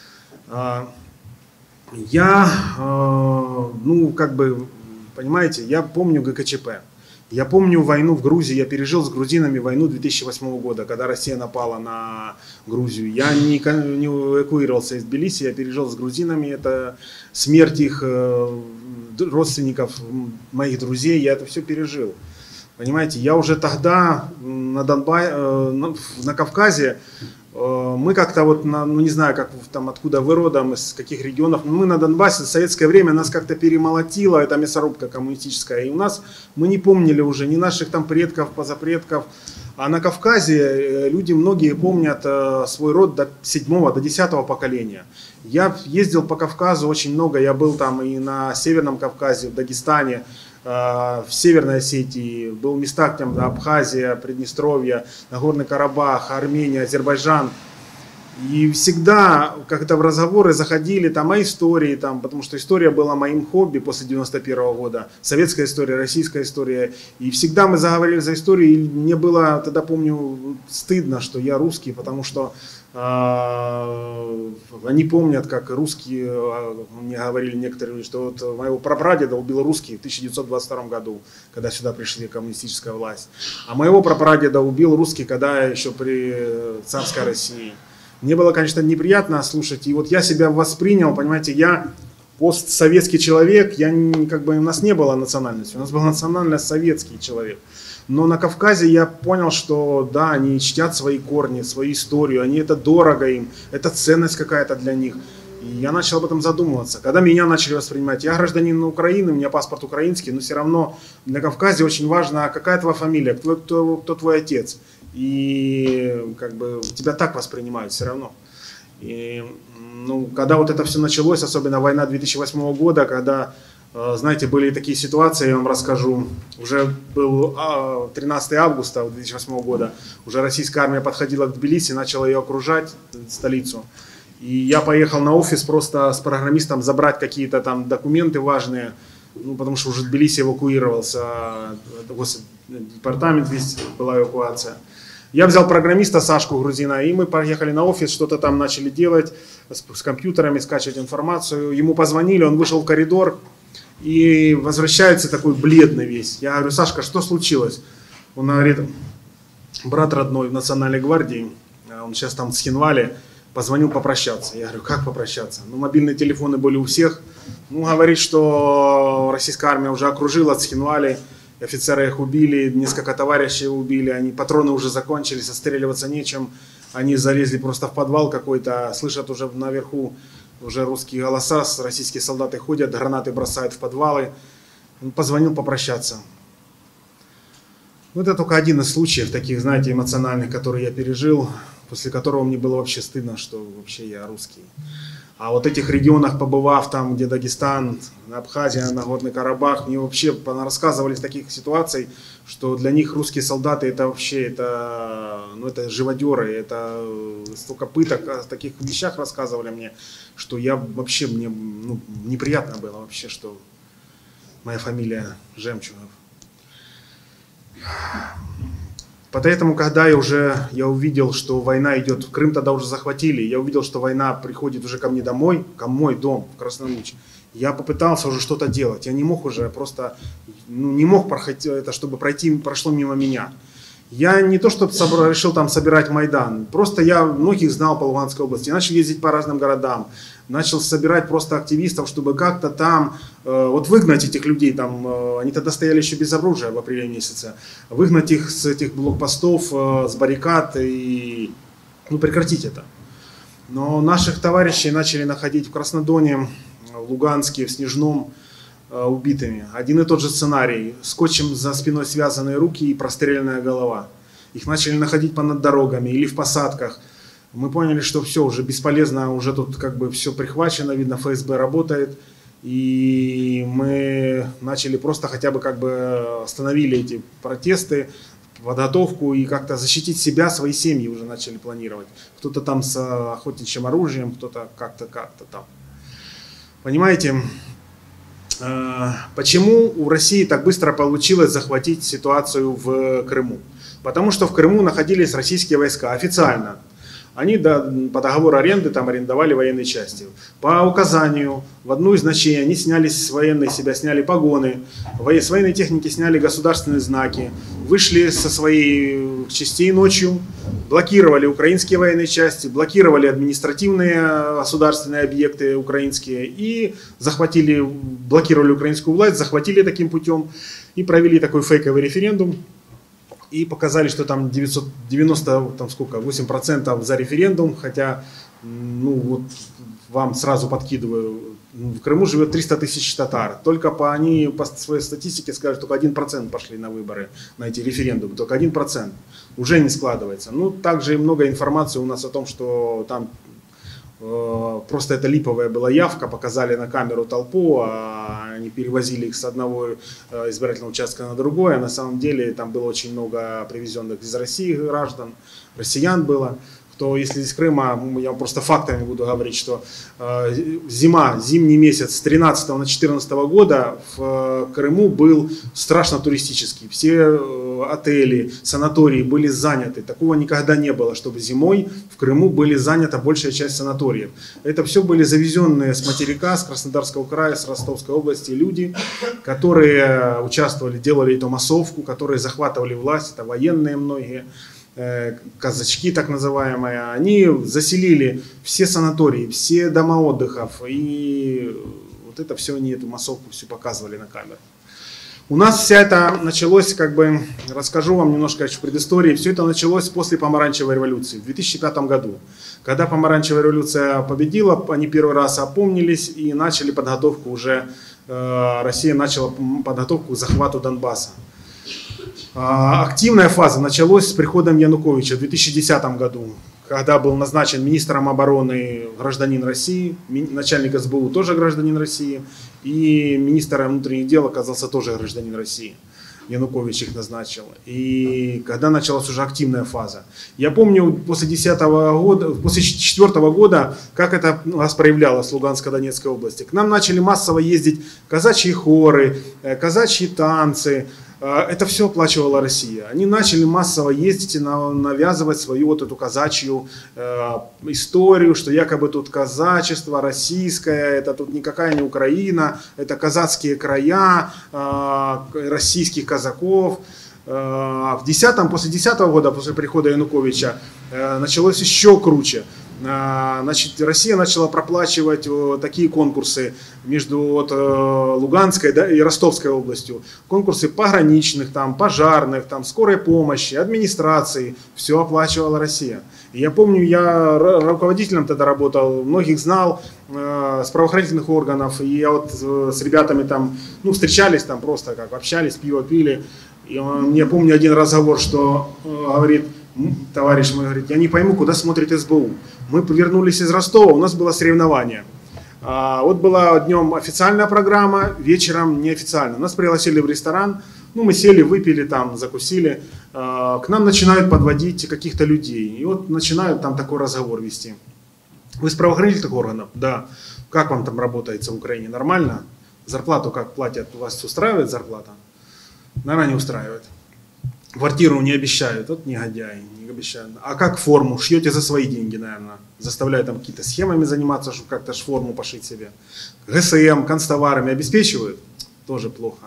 Понимаете, я помню ГКЧП. Я помню войну в Грузии, я пережил с грузинами войну 2008 года, когда Россия напала на Грузию. Я не эвакуировался из Тбилиси, я пережил с грузинами, это смерть их родственников, моих друзей, я это все пережил. Понимаете, я уже тогда на Кавказе, мы как-то вот, не знаю, как там, откуда вы родом, из каких регионов, мы на Донбассе в советское время нас как-то перемолотила эта мясорубка коммунистическая, и у нас, мы не помнили уже ни наших там предков, позапредков, а на Кавказе люди многие помнят свой род до 7-го, до 10-го поколения. Я ездил по Кавказу очень много, я был там и на Северном Кавказе, в Дагестане, в Северной Осетии, был в местах там Абхазия, Приднестровье, Нагорный Карабах, Армения, Азербайджан. И всегда, когда в разговоры заходили там о истории, там, потому что история была моим хобби после 91 года, советская история, российская история. И всегда мы заговорили за историю, и мне было, тогда помню, стыдно, что я русский, потому что они помнят, как русские, мне говорили некоторые, что вот моего прапрадеда убил русский в 1922 году, когда сюда пришли коммунистическая власть. А моего прапрадеда убил русский, когда еще при царской России. Мне было, конечно, неприятно слушать. И вот я себя воспринял, понимаете, я постсоветский человек, у нас не было национальности, у нас был национально советский человек. Но на Кавказе я понял, что да, они чтят свои корни, свою историю, это дорого им, это ценность какая-то для них. И я начал об этом задумываться. Когда меня начали воспринимать, я гражданин Украины, у меня паспорт украинский, но все равно на Кавказе очень важно, какая твоя фамилия, кто твой отец. И тебя так воспринимают все равно. И, когда вот это все началось, особенно война 2008 года, когда, знаете, были такие ситуации, я вам расскажу, уже был 13 августа 2008 года, уже российская армия подходила к Тбилиси, начала ее окружать, столицу. И я поехал на офис просто с программистом забрать какие-то там документы важные, потому что уже Тбилиси эвакуировался, департамент, весь была эвакуация. Я взял программиста Сашку грузина, и мы поехали на офис, что-то там начали делать, с компьютерами скачивать информацию. Ему позвонили, он вышел в коридор и возвращается такой бледный весь. Я говорю, Сашка, что случилось? Он говорит, брат родной в Национальной гвардии, он сейчас там в Схинвале, позвонил попрощаться. Я говорю, как попрощаться? Мобильные телефоны были у всех. Говорит, что российская армия уже окружила Схинвали. Офицеры их убили, несколько товарищей убили, патроны уже закончились, отстреливаться нечем. Они залезли просто в подвал какой-то, слышат уже наверху уже русские голоса, российские солдаты ходят, гранаты бросают в подвалы. Он позвонил попрощаться. Вот это только один из случаев таких, знаете, эмоциональных, которые я пережил, после которого мне было вообще стыдно, что вообще я русский. А вот в этих регионах, побывав там, где Дагестан, Абхазия, Нагорный Карабах, мне вообще рассказывали таких ситуаций, что для них русские солдаты это вообще, это живодеры, это столько пыток, о таких вещах рассказывали мне, что мне неприятно было вообще, что моя фамилия Жемчугов. Поэтому, когда я увидел, что война идет, Крым тогда уже захватили, я увидел, что война приходит уже ко мне домой, ко мой дом в Красном Луч, я попытался уже что-то делать. Я не мог уже просто, не мог проходить это, чтобы прошло мимо меня. Я не то, что решил там собирать Майдан, просто я многих знал по Луганской области. Я начал ездить по разным городам, начал собирать просто активистов, чтобы как-то там выгнать этих людей, там, они тогда стояли еще без оружия в апреле месяце, выгнать их с этих блокпостов, с баррикад и прекратить это. Но наших товарищей начали находить в Краснодоне, в Луганске, в Снежном убитыми. Один и тот же сценарий. Скотчем за спиной связанные руки и простреленная голова. Их начали находить над дорогами или в посадках. Мы поняли, что все уже бесполезно, уже тут все прихвачено, видно, ФСБ работает. И мы начали просто хотя бы остановили эти протесты, подготовку и как-то защитить себя, свои семьи уже начали планировать. Кто-то там с охотничьим оружием, кто-то как-то там. Понимаете? Почему у России так быстро получилось захватить ситуацию в Крыму? Потому что в Крыму находились российские войска официально. Они по договору аренды там арендовали военные части. По указанию в одну из ночей они сняли с военной себя, сняли погоны, с военной техники сняли государственные знаки, вышли со своей частей ночью, блокировали украинские военные части, блокировали административные государственные объекты украинские и блокировали украинскую власть, захватили таким путем и провели такой фейковый референдум. И показали, что там 8% за референдум, хотя, вам сразу подкидываю, в Крыму живет 300 тысяч татар. Только они по своей статистике скажут, только 1% пошли на выборы, на эти референдумы, только 1%. Уже не складывается. Также и много информации у нас о том, что там просто это липовая была явка, показали на камеру толпу, а они перевозили их с одного избирательного участка на другой, а на самом деле там было очень много привезенных из России граждан, россиян было. То если из Крыма, я просто фактами буду говорить, что зимний месяц с 13 на 14 года в Крыму был страшно туристический. Все отели, санатории были заняты. Такого никогда не было, чтобы зимой в Крыму были занята большая часть санаториев. Это все были завезенные с материка, с Краснодарского края, с Ростовской области люди, которые участвовали, делали эту массовку, которые захватывали власть, это военные многие. Казачки так называемые, они заселили все санатории, все дома отдыхов, и вот это все они, эту массовку все показывали на камеру. У нас вся это началось, расскажу вам немножко предыстории, все это началось после Помаранчевой революции в 2005 году. Когда Помаранчевая революция победила, они первый раз опомнились и начали подготовку уже, Россия начала подготовку к захвату Донбасса. Активная фаза началась с приходом Януковича в 2010 году, когда был назначен министром обороны гражданин России, начальник СБУ тоже гражданин России, и министр внутренних дел оказался тоже гражданин России. Янукович их назначил. И когда началась уже активная фаза. Я помню после 2004 года, как это у нас проявлялось в Луганско-Донецкой области. К нам начали массово ездить казачьи хоры, казачьи танцы. Это все оплачивала Россия. Они начали массово ездить и навязывать свою вот эту казачью историю, что якобы тут казачество российское, это тут никакая не Украина, это казацкие края российских казаков. После 2010 года, после прихода Януковича, началось еще круче. Значит, Россия начала проплачивать такие конкурсы между Луганской, да, и Ростовской областью. Конкурсы пограничных, там, пожарных, там, скорой помощи, администрации. Все оплачивала Россия. И я помню, я руководителем тогда работал, многих знал с правоохранительных органов. И я вот с ребятами там, ну, встречались там просто как, общались, пиво пили. И я помню один разговор, что говорит, товарищ мой говорит, я не пойму, куда смотрит СБУ. Мы вернулись из Ростова, у нас было соревнование. Вот была днем официальная программа, вечером неофициально. Нас пригласили в ресторан, ну, мы сели, выпили там, закусили. К нам начинают подводить каких-то людей. И вот начинают там такой разговор вести. Вы с правоохранительных органов? Да. Как вам там работается в Украине? Нормально? Зарплату как платят? Вас устраивает зарплата? Наверное, не устраивает. Квартиру не обещают, вот негодяи, не обещают. А как форму? Шьете за свои деньги, наверное. Заставляют там какие-то схемами заниматься, чтобы как-то форму пошить себе. ГСМ, канцтоварами обеспечивают? Тоже плохо.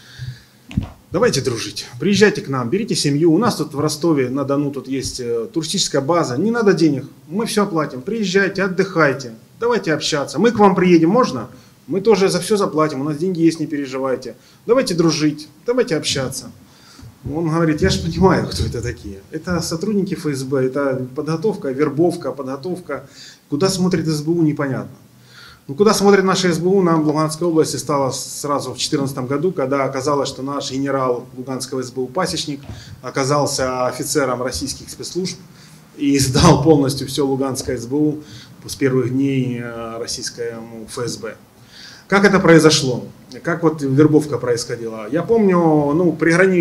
Давайте дружить. Приезжайте к нам, берите семью. У нас тут в Ростове-на-Дону тут есть туристическая база. Не надо денег, мы все оплатим. Приезжайте, отдыхайте. Давайте общаться. Мы к вам приедем, можно? Мы тоже за все заплатим. У нас деньги есть, не переживайте. Давайте дружить, давайте общаться. Он говорит, я же понимаю, кто это такие. Это сотрудники ФСБ, это подготовка, вербовка, подготовка. Куда смотрит СБУ, непонятно. Ну, куда смотрит наша СБУ, нам в Луганской области стало сразу в 2014 году, когда оказалось, что наш генерал Луганского СБУ Пасечник оказался офицером российских спецслужб и сдал полностью все Луганское СБУ с первых дней российскому ФСБ. Как это произошло? Как вот вербовка происходила? Я помню, ну,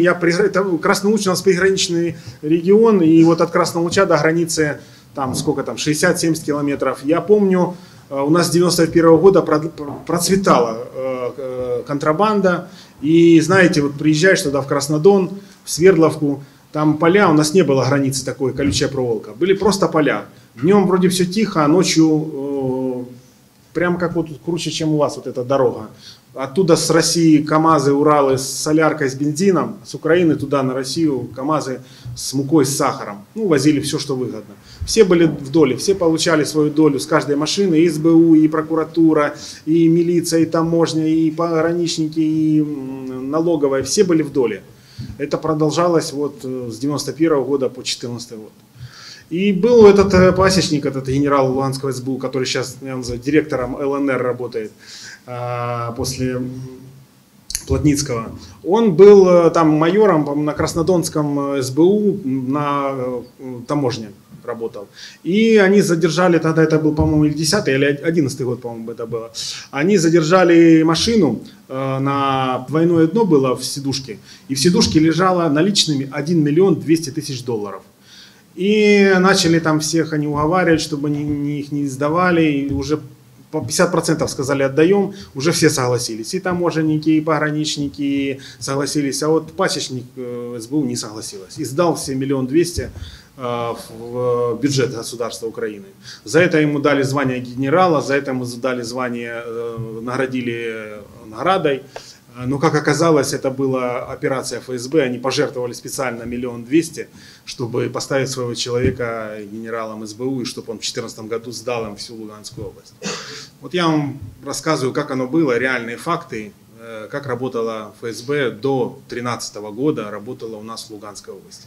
Красный Луч у нас приграничный регион, и вот от Красного Луча до границы, там, сколько там, 60-70 километров. Я помню, у нас с 91 года процветала контрабанда, и, знаете, вот приезжаешь туда в Краснодон, в Свердловку, там поля, у нас не было границы такой, колючая проволока, были просто поля. Днем вроде все тихо, а ночью прям как вот круче, чем у вас вот эта дорога. Оттуда с России КАМАЗы, Уралы с соляркой, с бензином, с Украины туда на Россию КАМАЗы с мукой, с сахаром. Ну, возили все, что выгодно. Все были в доле, все получали свою долю с каждой машины, и СБУ, и прокуратура, и милиция, и таможня, и пограничники, и налоговая, все были в доле. Это продолжалось вот с 91 года по 14 год. И был этот пасечник, этот генерал Луганского СБУ, который сейчас директором ЛНР работает после Плотницкого. Он был там майором на Краснодонском СБУ на таможне работал. И они задержали, тогда это был, по-моему, или 10-й, или 11-й год, по-моему, это было. Они задержали машину, на двойное дно было в сидушке. И в сидушке лежало наличными 1 миллион 200 тысяч долларов. И начали там всех они уговаривать, чтобы они их не сдавали. И уже по 50% сказали отдаем, уже все согласились. И таможенники, и пограничники согласились. А вот пасечник СБУ не согласилась. И сдал все 1 200 000 в бюджет государства Украины. За это ему дали звание генерала, за это ему дали звание, наградили наградой. Но, как оказалось, это была операция ФСБ, они пожертвовали специально 1 200 000, чтобы поставить своего человека генералом СБУ, и чтобы он в 2014 году сдал им всю Луганскую область. Вот я вам рассказываю, как оно было, реальные факты, как работала ФСБ до 2013 года, работала у нас в Луганской области.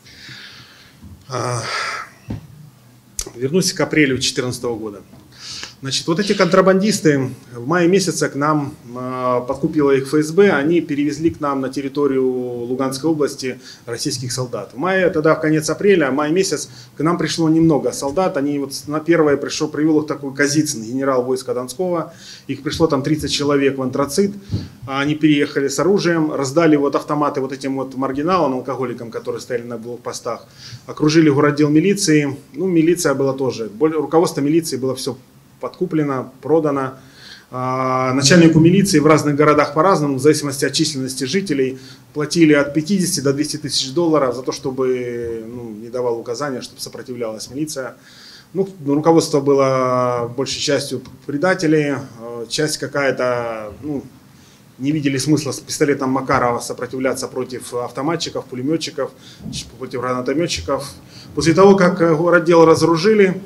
Вернусь к апрелю 2014 года. Значит, вот эти контрабандисты в мае месяце к нам подкупила их ФСБ, они перевезли к нам на территорию Луганской области российских солдат. В мае, тогда в конец апреля, май месяц, к нам пришло немного солдат, они вот на первое привел их такой Казицын, генерал войска Донского, их пришло там 30 человек в антрацит, они переехали с оружием, раздали вот автоматы вот этим вот маргиналам, алкоголикам, которые стояли на блокпостах, окружили городдел милиции, ну милиция была тоже, руководство милиции было все подкуплено, продано. Начальнику милиции в разных городах по-разному, в зависимости от численности жителей, платили от 50 до 200 тысяч долларов за то, чтобы не давал указания, чтобы сопротивлялась милиция. Ну, руководство было большей частью предателей, часть какая-то, не видели смысла с пистолетом Макарова сопротивляться против автоматчиков, пулеметчиков, против гранатометчиков. После того, как городдел разоружили,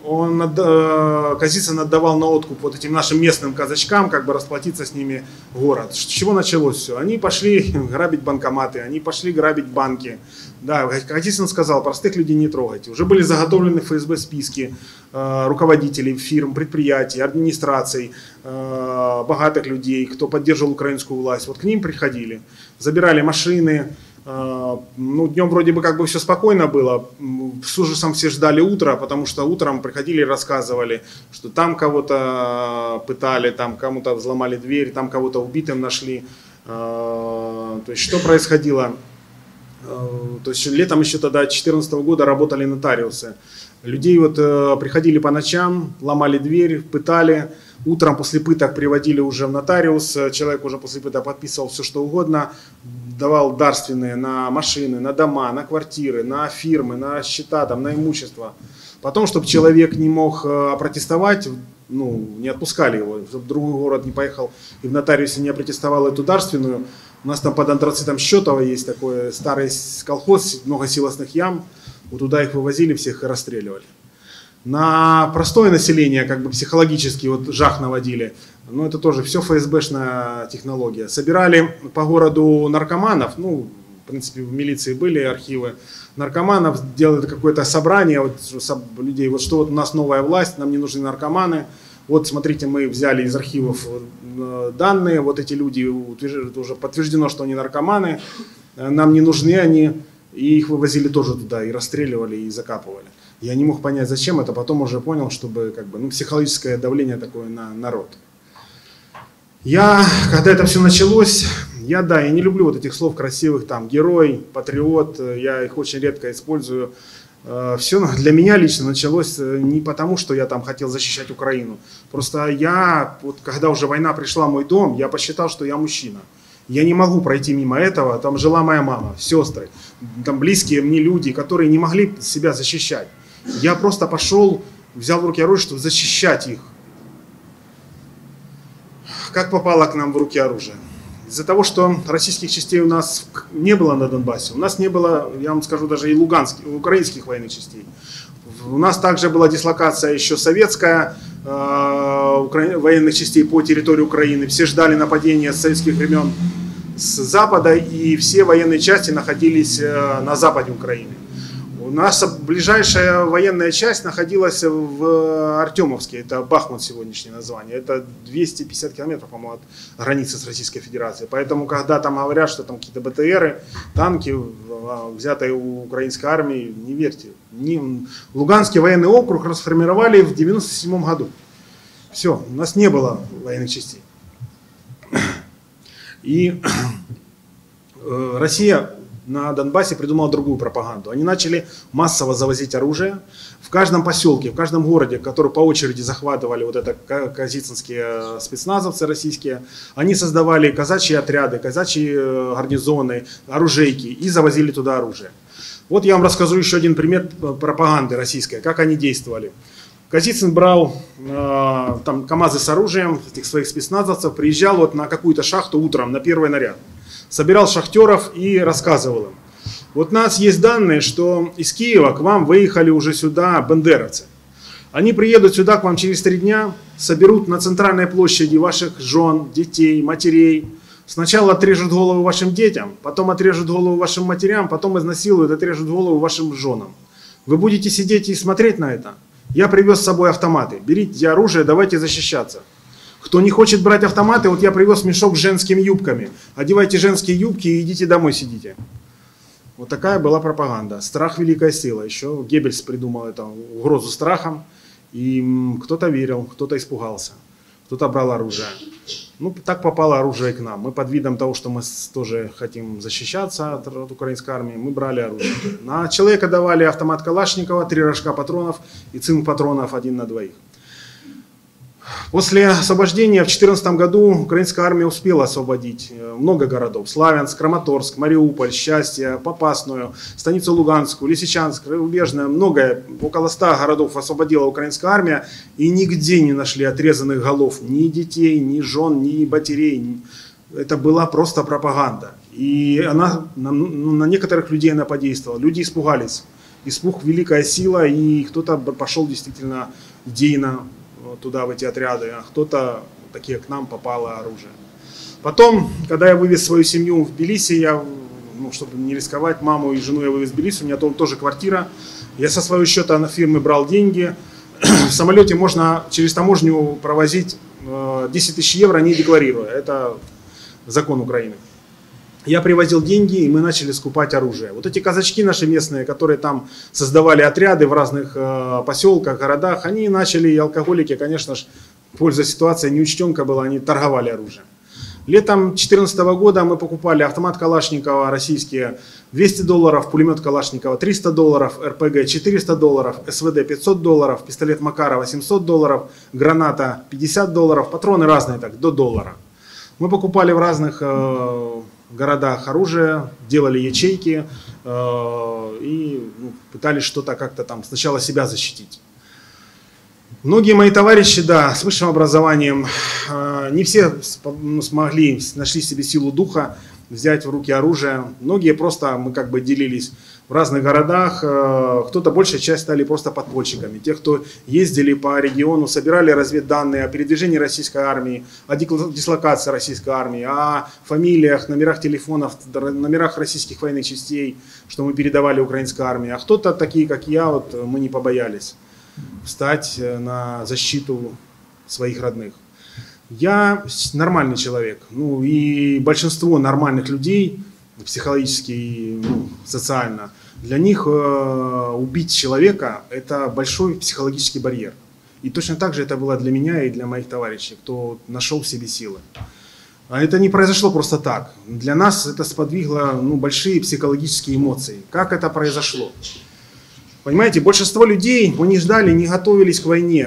Казицын отдавал на откуп вот этим нашим местным казачкам, как бы расплатиться с ними город. С чего началось все? Они пошли грабить банкоматы, они пошли грабить банки. Да, Казицын сказал, простых людей не трогайте. Уже были заготовлены в ФСБ списки руководителей фирм, предприятий, администраций, богатых людей, кто поддерживал украинскую власть. Вот к ним приходили, забирали машины. Ну, днем вроде бы как бы все спокойно было, с ужасом все ждали утра, потому что утром приходили и рассказывали, что там кого-то пытали, там кому-то взломали дверь, там кого-то убитым нашли. То есть что происходило? То есть летом еще тогда 2014 года работали нотариусы. Людей вот приходили по ночам, ломали дверь, пытали. Утром после пыток приводили уже в нотариус. Человек уже после пыток подписывал все, что угодно. Давал дарственные на машины, на дома, на квартиры, на фирмы, на счета, там, на имущество. Потом, чтобы человек не мог протестовать, ну, не отпускали его, чтобы в другой город не поехал и в нотариусе не опротестовал эту дарственную. У нас там под антрацитом Счетово есть такой старый колхоз, много силосных ям. Вот туда их вывозили, всех и расстреливали. На простое население, как бы психологически вот жах наводили. Но это тоже все ФСБшная технология. Собирали по городу наркоманов, ну, в принципе, в милиции были архивы наркоманов, делали какое-то собрание вот, людей, вот что вот у нас новая власть, нам не нужны наркоманы. Вот смотрите, мы взяли из архивов данные, вот эти люди, уже подтверждено, что они наркоманы, нам не нужны они, и их вывозили тоже туда, и расстреливали, и закапывали. Я не мог понять, зачем это, потом уже понял, чтобы как бы, ну, психологическое давление такое на народ. Когда это все началось, я не люблю вот этих слов красивых, там, герой, патриот, я их очень редко использую. Все для меня лично началось не потому, что я там хотел защищать Украину. Просто вот, когда уже война пришла в мой дом, я посчитал, что я мужчина. Я не могу пройти мимо этого, там жила моя мама, сестры, там близкие мне люди, которые не могли себя защищать. Я просто пошел, взял в руки оружие, чтобы защищать их. Как попало к нам в руки оружие? Из-за того, что российских частей у нас не было на Донбассе, у нас не было, я вам скажу, даже и украинских военных частей. У нас также была дислокация еще советская, военных частей по территории Украины. Все ждали нападения с советских времен с запада, и все военные части находились на западе Украины. У нас ближайшая военная часть находилась в Артемовске, это Бахмут сегодняшнее название, это 250 километров, по-моему, от границы с Российской Федерацией. Поэтому, когда там говорят, что там какие-то БТРы, танки, взятые у украинской армии, не верьте. Луганский военный округ расформировали в 1997 году. Все, у нас не было военных частей. И Россия на Донбассе придумала другую пропаганду. Они начали массово завозить оружие. В каждом поселке, в каждом городе, который по очереди захватывали вот это казицынские спецназовцы российские, они создавали казачьи отряды, казачьи гарнизоны, оружейки и завозили туда оружие. Вот я вам расскажу еще один пример пропаганды российской, как они действовали. Казицын брал там КАМАЗы с оружием, этих своих спецназовцев, приезжал вот на какую-то шахту утром, на первый наряд. Собирал шахтеров и рассказывал им. Вот у нас есть данные, что из Киева к вам выехали уже сюда бандеровцы. Они приедут сюда к вам через 3 дня, соберут на центральной площади ваших жен, детей, матерей. Сначала отрежут голову вашим детям, потом отрежут голову вашим матерям, потом изнасилуют, отрежут голову вашим женам. Вы будете сидеть и смотреть на это? Я привез с собой автоматы. Берите оружие, давайте защищаться. Кто не хочет брать автоматы, вот я привез мешок с женскими юбками. Одевайте женские юбки и идите домой сидите. Вот такая была пропаганда. Страх – великая сила. Еще Геббельс придумал это, угрозу страхом. И кто-то верил, кто-то испугался, кто-то брал оружие. Ну, так попало оружие к нам. Мы под видом того, что мы тоже хотим защищаться от украинской армии, мы брали оружие. На человека давали автомат Калашникова, 3 рожка патронов и цинк патронов 1 на 2. После освобождения в 2014 году украинская армия успела освободить много городов. Славянск, Краматорск, Мариуполь, Счастье, Попасную, станицу Луганскую, Лисичанск, Рубежное. Много, около 100 городов освободила украинская армия. И нигде не нашли отрезанных голов ни детей, ни жен, ни матерей. Это была просто пропаганда. И она на некоторых людей она подействовала. Люди испугались. испуг великая сила, и кто-то пошел действительно идейно туда, в эти отряды, а кто-то, такие к нам, попало оружие. Потом, когда я вывез свою семью в Тбилиси, чтобы не рисковать, маму и жену я вывез в Тбилиси, у меня там тоже квартира, я со своего счета на фирмы брал деньги. В самолете можно через таможню провозить 10 тысяч евро, не декларируя. Это закон Украины. Я привозил деньги, и мы начали скупать оружие. Вот эти казачки наши местные, которые там создавали отряды в разных поселках, городах, они начали, и алкоголики, конечно же, пользуясь ситуацией, неучтенка была, они торговали оружием. Летом 2014 года мы покупали автомат Калашникова российские $200, пулемет Калашникова $300, РПГ $400, СВД $500, пистолет Макарова $700, граната $50, патроны разные, так, до $1. Мы покупали в разных городах оружие, делали ячейки и пытались что-то как-то там сначала себя защитить. Многие мои товарищи, да, с высшим образованием, не все смогли, нашли в себе силу духа взять в руки оружие. Многие просто, мы как бы делились в разных городах, кто-то, большая часть стали просто подпольщиками. Те, кто ездили по региону, собирали разведданные о передвижении российской армии, о дислокации российской армии, о фамилиях, номерах телефонов, номерах российских военных частей, что мы передавали украинской армии. А кто-то, такие как я, вот, мы не побоялись встать на защиту своих родных. Я нормальный человек, и большинство нормальных людей, психологически и социально, для них убить человека – это большой психологический барьер. И точно так же это было для меня и для моих товарищей, кто нашел в себе силы. А это не произошло просто так. Для нас это сподвигло большие психологические эмоции. Как это произошло? Понимаете, большинство людей, мы не ждали, не готовились к войне.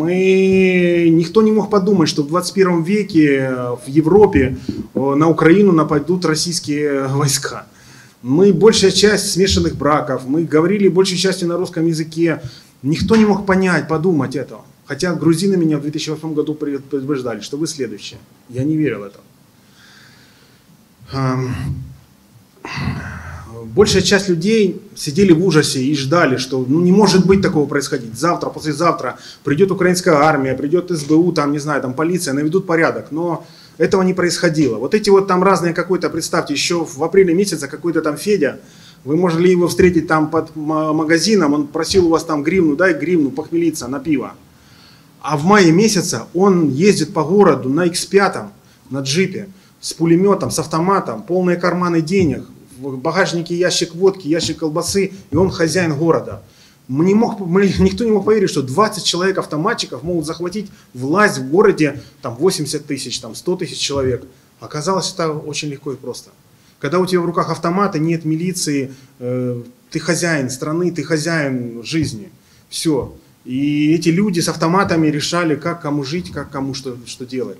Никто не мог подумать, что в 21 веке в Европе на Украину нападут российские войска. Мы большая часть смешанных браков, мы говорили большей частью на русском языке. Никто не мог понять, подумать этого. Хотя грузины меня в 2008 году предупреждали, что вы следующие. Я не верил этому. Большая часть людей сидели в ужасе и ждали, что не может быть такого происходить. Завтра, послезавтра придет украинская армия, придет СБУ, полиция, наведут порядок. Но этого не происходило. Вот эти вот там разные какой-то, представьте, еще в апреле месяце какой-то там Федя, вы могли его встретить там под магазином, он просил у вас там гривну, дай гривну похмелиться на пиво. А в мае месяце он ездит по городу на X5, на джипе, с пулеметом, с автоматом, полные карманы денег. В багажнике ящик водки, ящик колбасы, и он хозяин города. Никто не мог поверить, что 20 человек-автоматчиков могут захватить власть в городе, 80 тысяч, 100 тысяч человек. Оказалось, это очень легко и просто. Когда у тебя в руках автоматы, нет милиции, ты хозяин страны, ты хозяин жизни. Все. И эти люди с автоматами решали, как кому жить, как кому что делать.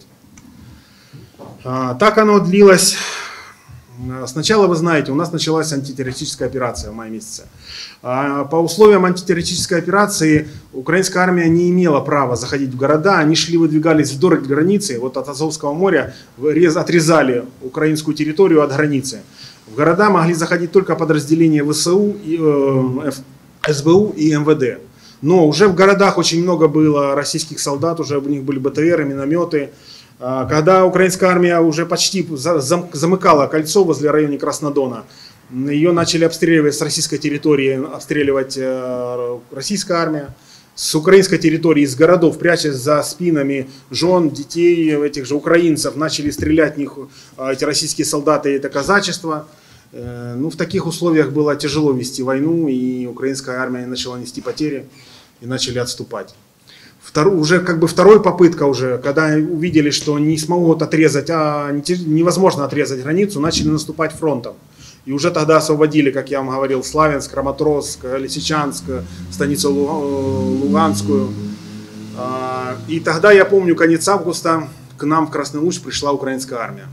Так оно длилось. Сначала, вы знаете, у нас началась антитеррористическая операция в мае месяце. По условиям антитеррористической операции украинская армия не имела права заходить в города. Они выдвигались вдоль границы, вот от Азовского моря, отрезали украинскую территорию от границы. В города могли заходить только подразделения ВСУ, СБУ и МВД. Но уже в городах очень много было российских солдат, уже у них были БТРы, минометы. Когда украинская армия уже почти замыкала кольцо возле района Краснодона, ее начали обстреливать с российской территории, обстреливать российская армия. С украинской территории, из городов, прячась за спинами жен, детей, этих же украинцев, начали стрелять в них эти российские солдаты и это казачество. В таких условиях было тяжело вести войну, и украинская армия начала нести потери и начали отступать. Уже вторая попытка, когда увидели, что не смогут отрезать, невозможно отрезать границу, начали наступать фронтом. И уже тогда освободили, как я вам говорил, Славянск, Краматорск, Лисичанск, станицу Луганскую. И тогда, я помню, конец августа к нам в Красный Луч пришла украинская армия.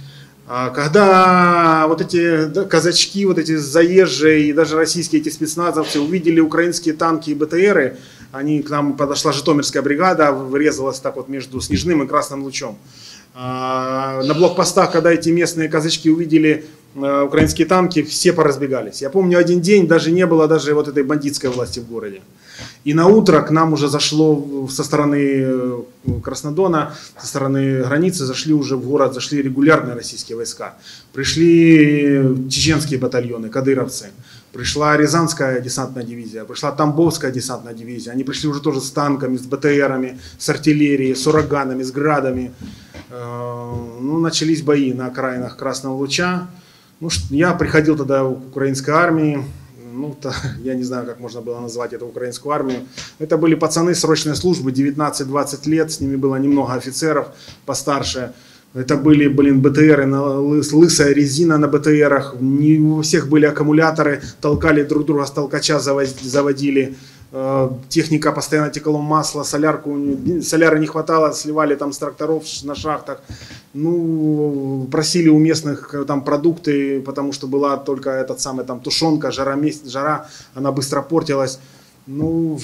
Когда вот эти казачки, вот эти заезжие и даже российские эти спецназовцы увидели украинские танки и БТРы, к нам подошла Житомирская бригада, врезалась так вот между Снежным и Красным Лучом. На блокпостах, когда эти местные казачки увидели украинские танки, все поразбегались. Я помню, один день даже не было даже вот этой бандитской власти в городе. И на утро к нам уже зашло со стороны Краснодона, со стороны границы, зашли уже в город, зашли регулярные российские войска. Пришли чеченские батальоны, кадыровцы. Пришла Рязанская десантная дивизия, пришла Тамбовская десантная дивизия. Они пришли уже тоже с танками, с БТРами, с артиллерией, с ураганами, с градами. Ну, начались бои на окраинах Красного Луча. Ну, я приходил тогда к украинской армии. Ну, я не знаю, как можно было назвать эту украинскую армию. Это были пацаны срочной службы, 19-20 лет, с ними было немного офицеров постарше. Это были, БТРы, лысая резина на БТРах, не у всех были аккумуляторы, толкали друг друга с толкача, заводили. Техника постоянно текла масло, соляры не хватало, сливали там с тракторов на шахтах. Ну, просили у местных там продукты, потому что была только там тушенка, жара, она быстро портилась. Ну,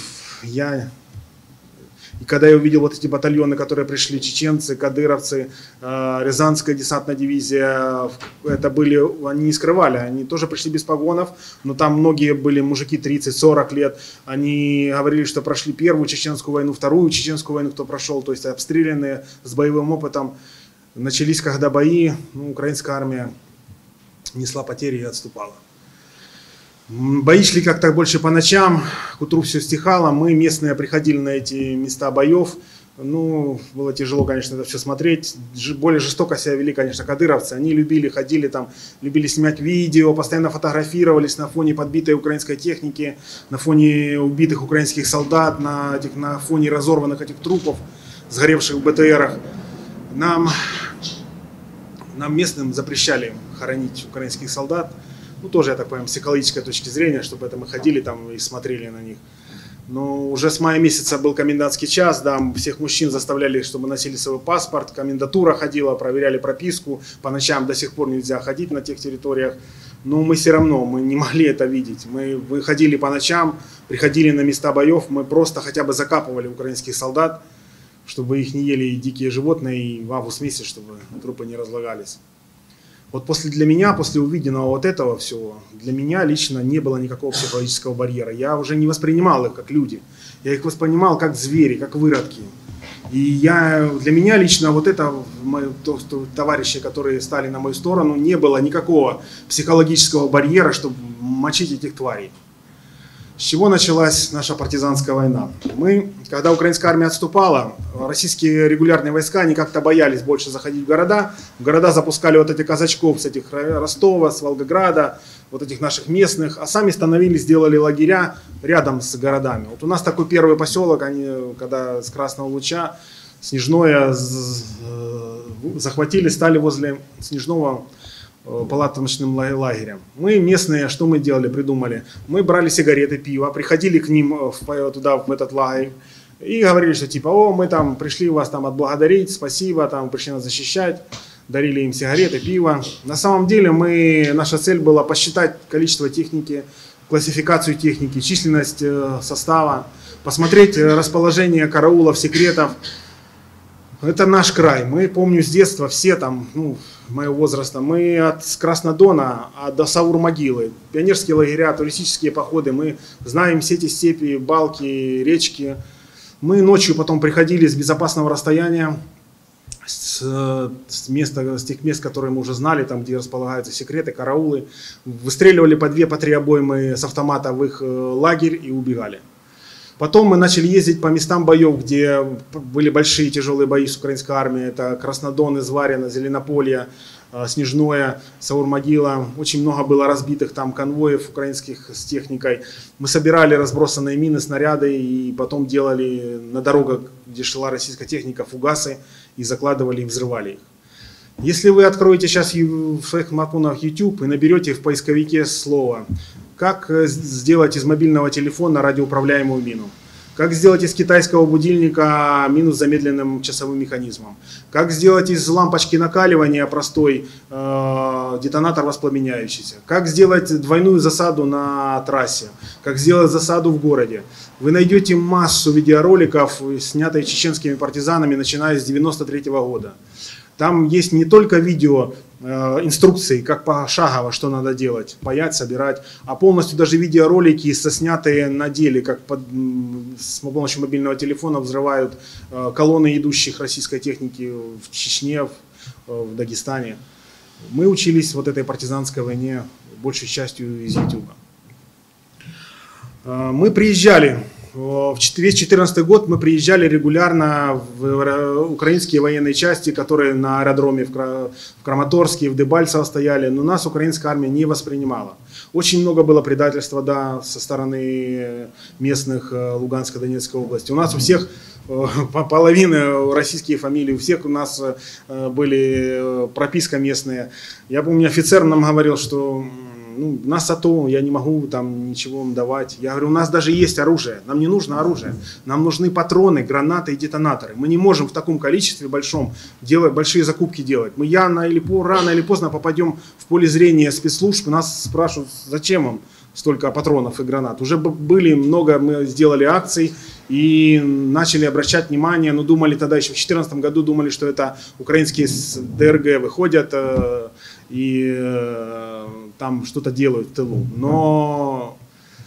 и когда я увидел вот эти батальоны, которые пришли, чеченцы, кадыровцы, Рязанская десантная дивизия, это были, они не скрывали, они тоже пришли без погонов, но там многие были мужики 30-40 лет, они говорили, что прошли первую чеченскую войну, вторую чеченскую войну, кто прошел, то есть обстрелянные с боевым опытом. Начались когда бои, ну, украинская армия несла потери и отступала. Бои шли как-то больше по ночам, к утру все стихало, мы местные приходили на эти места боев. Ну, было тяжело, конечно, это все смотреть. Более жестоко себя вели, конечно, кадыровцы. Они любили, ходили там, любили снимать видео, постоянно фотографировались на фоне подбитой украинской техники, на фоне убитых украинских солдат, на фоне разорванных этих трупов, сгоревших в БТРах. Нам местным запрещали хоронить украинских солдат. Ну, тоже, я так понимаю, с психологической точки зрения, чтобы это мы ходили там и смотрели на них. Но уже с мая месяца был комендантский час, да, всех мужчин заставляли, чтобы носили свой паспорт, комендатура ходила, проверяли прописку, по ночам до сих пор нельзя ходить на тех территориях. Но мы все равно, мы не могли это видеть. Мы выходили по ночам, приходили на места боев, мы просто хотя бы закапывали украинских солдат, чтобы их не ели дикие животные, и в август месяц, чтобы трупы не разлагались. Вот для меня, после увиденного вот этого всего, для меня лично не было никакого психологического барьера. Я уже не воспринимал их как люди. Я их воспринимал как звери, как выродки. И для меня лично вот это, товарищи, которые стали на мою сторону, не было никакого психологического барьера, чтобы мочить этих тварей. С чего началась наша партизанская война? Когда украинская армия отступала, российские регулярные войска, они как-то боялись больше заходить в города. В города запускали вот этих казачков с этих Ростова, с Волгограда, вот этих наших местных, а сами делали лагеря рядом с городами. Вот у нас такой первый поселок, когда с Красного Луча, Снежное захватили, стали возле Снежного палаточным лагерем. Мы местные, что мы делали, придумали? Мы брали сигареты, пиво, приходили к ним туда, в этот лагерь, и говорили, что типа, мы там пришли вас там отблагодарить, спасибо, там пришли нас защищать, дарили им сигареты, пиво. На самом деле наша цель была посчитать количество техники, классификацию техники, численность состава, посмотреть расположение караулов, секретов. Это наш край. Мы, помню, с детства все там, моего возраста, мы от Краснодона до Саур-могилы, пионерские лагеря, туристические походы, мы знаем все эти степи, балки, речки. Мы ночью потом приходили с безопасного расстояния, с тех мест, которые мы уже знали, там, где располагаются секреты, караулы, выстреливали по 2-3 обоймы с автомата в их лагерь и убегали. Потом мы начали ездить по местам боев, где были большие тяжелые бои с украинской армией. Это Краснодон, Изварина, Зеленополье, Снежное, Саур-могила. Очень много было разбитых там конвоев украинских с техникой. Мы собирали разбросанные мины, снаряды и потом делали на дорогах, где шла российская техника, фугасы и закладывали и взрывали их. Если вы откроете сейчас в своих смартфонах YouTube и наберете в поисковике слово «Как сделать из мобильного телефона радиоуправляемую мину», как сделать из китайского будильника мину с замедленным часовым механизмом, как сделать из лампочки накаливания простой детонатор воспламеняющийся, как сделать двойную засаду на трассе, как сделать засаду в городе. Вы найдете массу видеороликов, снятых чеченскими партизанами, начиная с 1993 года. Там есть не только видео инструкции, как пошагово, что надо делать, паять, собирать, а полностью даже видеоролики, соснятые на деле, как с помощью мобильного телефона взрывают колонны идущих российской техники в Чечне, в Дагестане. Мы учились вот этой партизанской войне большей частью из YouTube. Мы приезжали, весь 2014 год мы приезжали регулярно в украинские военные части, которые на аэродроме в Краматорске, в Дебальцево стояли, но нас украинская армия не воспринимала. Очень много было предательства, да, со стороны местных Луганской, Донецкой области. У нас у всех половина российские фамилии, у всех у нас были прописка местная. Я помню, офицер нам говорил, что у нас АТО, я не могу там ничего вам давать. Я говорю, у нас даже есть оружие, нам не нужно оружие, нам нужны патроны, гранаты и детонаторы. Мы не можем в таком количестве большом большие закупки делать. Мы рано или поздно попадем в поле зрения спецслужб, нас спрашивают, зачем вам столько патронов и гранат. Уже были много, мы сделали акций и начали обращать внимание, но думали тогда еще в 2014 году, думали, что это украинские ДРГ выходят и там что-то делают в тылу. Но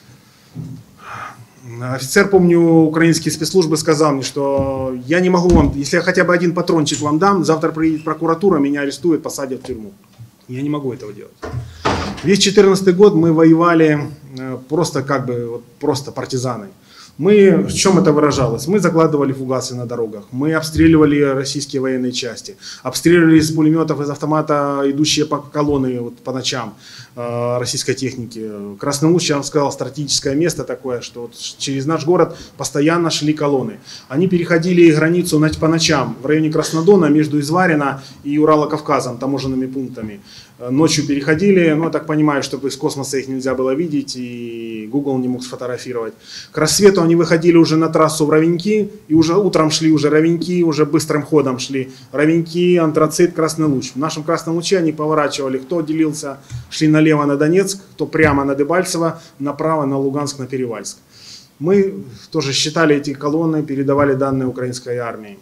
офицер, помню, украинские спецслужбы сказал мне, что я не могу вам, если я хотя бы один патрончик вам дам, завтра приедет прокуратура, меня арестуют, посадят в тюрьму. Я не могу этого делать. Весь 2014 год мы воевали просто просто партизаны. В чем это выражалось? Мы закладывали фугасы на дорогах, мы обстреливали российские военные части, обстреливали из пулеметов, из автомата идущие по колонны по ночам российской техники. Красный Луч, я вам сказал, стратегическое место такое, что через наш город постоянно шли колонны. Они переходили границу по ночам в районе Краснодона между Изварино и Урало-Кавказом, таможенными пунктами. Ночью переходили, я так понимаю, чтобы из космоса их нельзя было видеть, и Google не мог сфотографировать. К рассвету они выходили уже на трассу в Ровеньки, и уже утром шли уже Ровеньки, уже быстрым ходом шли Ровеньки, Антрацит, Красный Луч. В нашем Красном Луче они поворачивали, кто делился, шли налево на Донецк, кто прямо на Дебальцево, направо на Луганск, на Перевальск. Мы тоже считали эти колонны, передавали данные украинской армии.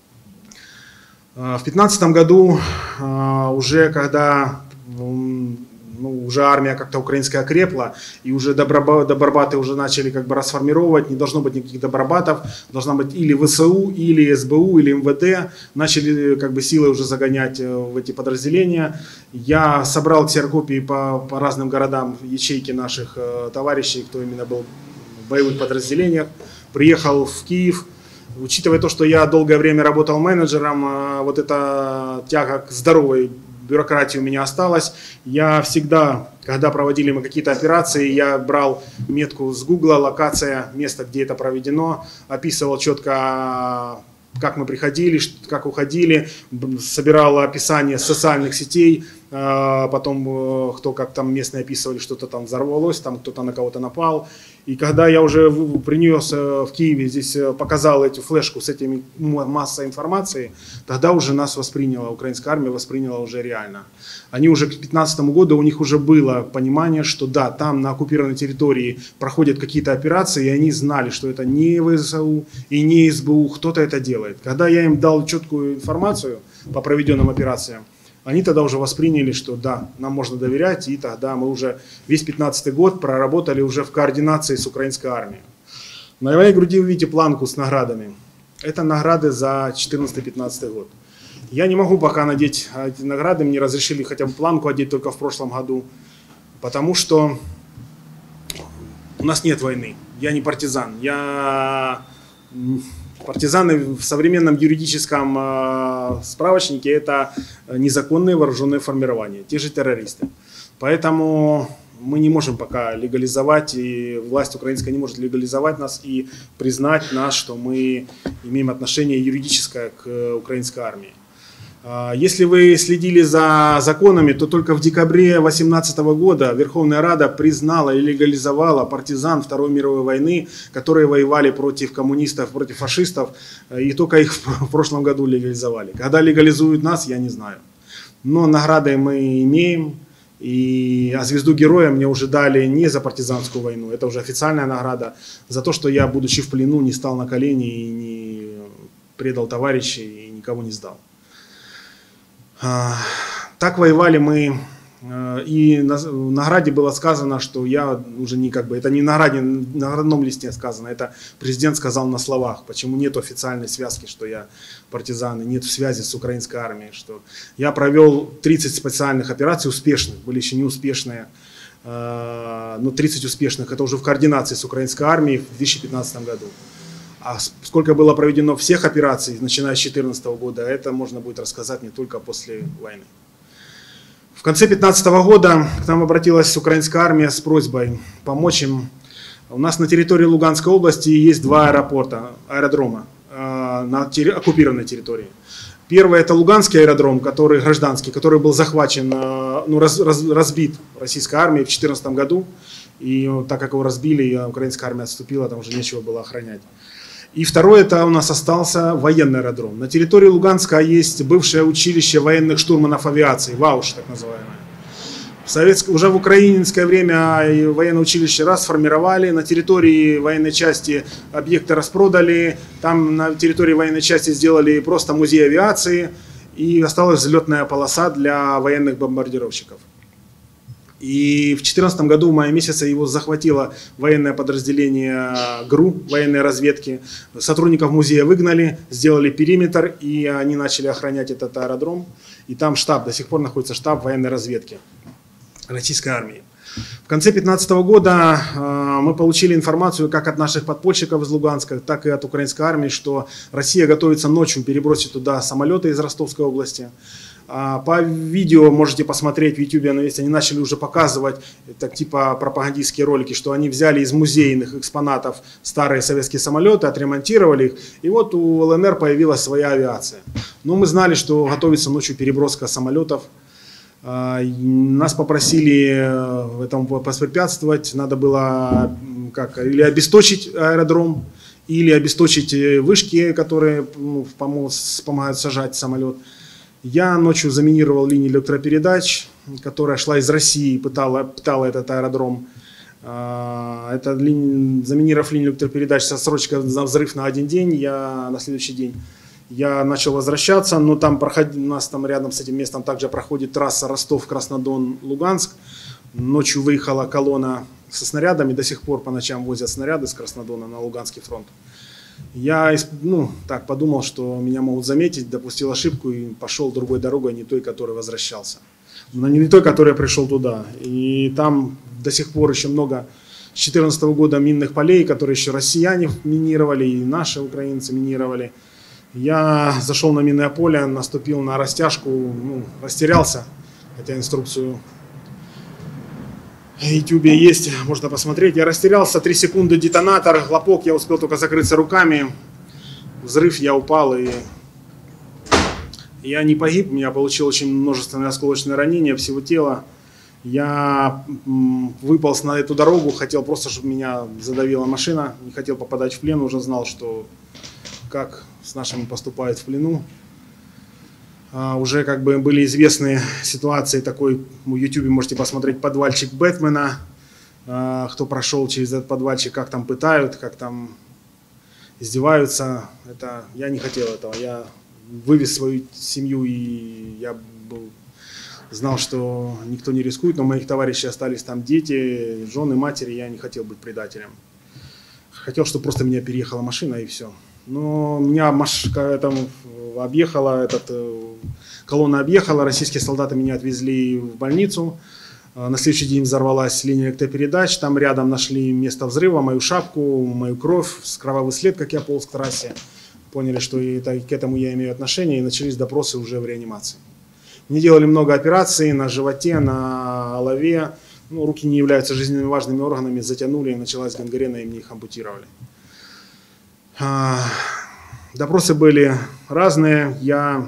В 2015 году, уже когда уже армия как-то украинская окрепла, и уже добробаты уже начали расформировать, не должно быть никаких добробатов, должна быть или ВСУ, или СБУ, или МВД, начали силы уже загонять в эти подразделения. Я собрал ксерокопии по разным городам, ячейки наших товарищей, кто именно был в боевых подразделениях, приехал в Киев. Учитывая то, что я долгое время работал менеджером, вот эта тяга к здоровой бюрократии у меня осталась. Я всегда, когда проводили мы какие-то операции, я брал метку с Гугла, локация, место, где это проведено, описывал четко, как мы приходили, как уходили, собирал описание социальных сетей, потом кто как там местные описывали, что-то там взорвалось, там кто-то на кого-то напал. И когда я уже принес в Киеве, здесь показал эту флешку с этими массой информации, тогда уже нас восприняла, украинская армия восприняла уже реально. Они уже к 2015 году, у них уже было понимание, что да, там на оккупированной территории проходят какие-то операции, и они знали, что это не ВСУ и не СБУ, кто-то это делает. Когда я им дал четкую информацию по проведенным операциям, они тогда уже восприняли, что да, нам можно доверять, и тогда мы уже весь 2015 год проработали уже в координации с украинской армией. На моей груди вы видите планку с наградами. Это награды за 2014-2015 год. Я не могу пока надеть эти награды, мне разрешили хотя бы планку одеть только в прошлом году, потому что у нас нет войны, я не партизан, партизаны в современном юридическом справочнике это незаконные вооруженные формирования, те же террористы. Поэтому мы не можем пока легализовать, и власть украинская не может легализовать нас и признать нас, что мы имеем отношение юридическое к украинской армии. Если вы следили за законами, то только в декабре 2018 года Верховная Рада признала и легализовала партизан Второй мировой войны, которые воевали против коммунистов, против фашистов, и только их в прошлом году легализовали. Когда легализуют нас, я не знаю. Но награды мы имеем, а звезду героя мне уже дали не за партизанскую войну, это уже официальная награда, за то, что я, будучи в плену, не стал на колени и не предал товарищей и никого не сдал. Так воевали мы, и в награде было сказано, что я уже не как бы, это не в наградном листе сказано, это президент сказал на словах, почему нет официальной связки, что я партизан, и нет связи с украинской армией, что я провел 30 специальных операций успешных, были еще неуспешные, но 30 успешных, это уже в координации с украинской армией в 2015 году. А сколько было проведено всех операций, начиная с 2014 года, это можно будет рассказать не только после войны. В конце 2015 года к нам обратилась украинская армия с просьбой помочь им. У нас на территории Луганской области есть два аэродрома на оккупированной территории. Первый — это Луганский аэродром, который гражданский, который был захвачен, разбит российской армией в 2014 году. И так как его разбили, украинская армия отступила, там уже нечего было охранять. И второй — это у нас остался военный аэродром. На территории Луганска есть бывшее училище военных штурманов авиации, ВАУШ так называемое. Уже в украинское время военное училище расформировали, на территории военной части объекты распродали, там на территории военной части сделали просто музей авиации, и осталась взлетная полоса для военных бомбардировщиков. И в 2014 году, в мае месяце, его захватило военное подразделение ГРУ, военной разведки. Сотрудников музея выгнали, сделали периметр, и они начали охранять этот аэродром. И там штаб, до сих пор находится штаб военной разведки российской армии. В конце 2015 года мы получили информацию как от наших подпольщиков из Луганска, так и от украинской армии, что Россия готовится ночью перебросить туда самолеты из Ростовской области. По видео можете посмотреть в YouTube, они начали уже показывать, это типа пропагандистские ролики, что они взяли из музейных экспонатов старые советские самолеты, отремонтировали их, и вот у ЛНР появилась своя авиация. Но мы знали, что готовится ночью переброска самолетов. Нас попросили этому воспрепятствовать, надо было или обесточить аэродром, или обесточить вышки, которые помогают сажать самолет. Я ночью заминировал линию электропередач, которая шла из России и питала этот аэродром. Заминировав линию электропередач со срочкой на взрыв на один день, на следующий день я начал возвращаться, но там у нас там рядом с этим местом также проходит трасса Ростов-Краснодон-Луганск. Ночью выехала колонна со снарядами, до сих пор по ночам возят снаряды с Краснодона на Луганский фронт. Я подумал, что меня могут заметить, допустил ошибку и пошел другой дорогой, не той, которой возвращался. Но не той, которой я пришел туда. И там до сих пор еще много с 2014 года минных полей, которые еще россияне минировали и наши украинцы минировали. Я зашел на минное поле, наступил на растяжку, растерялся, хотя инструкцию в YouTube есть, можно посмотреть. Я растерялся, 3 секунды детонатор, хлопок, я успел только закрыться руками. Взрыв, я упал, и я не погиб, у меня получил очень множественные осколочные ранения всего тела. Я выполз на эту дорогу, хотел просто, чтобы меня задавила машина, не хотел попадать в плен, уже знал, что как с нашими поступают в плену. Уже как бы были известны ситуации такой, в YouTube можете посмотреть подвальчик Бэтмена, кто прошел через этот подвальчик, как там пытают, как там издеваются. Я не хотел этого, я вывез свою семью, и я знал, что никто не рискует, но у моих товарищей остались там дети, жены, матери, я не хотел быть предателем. Хотел, чтобы просто меня переехала машина и все. Но меня колонна объехала, российские солдаты меня отвезли в больницу. На следующий день взорвалась линия электропередач, там рядом нашли место взрыва, мою шапку, мою кровь, кровавый след, как я полз к трассе. Поняли, что к этому я имею отношение, и начались допросы уже в реанимации. Мне делали много операций на животе, на голове. Руки не являются жизненно важными органами, затянули, началась гангрена, и мне их ампутировали. Допросы были разные.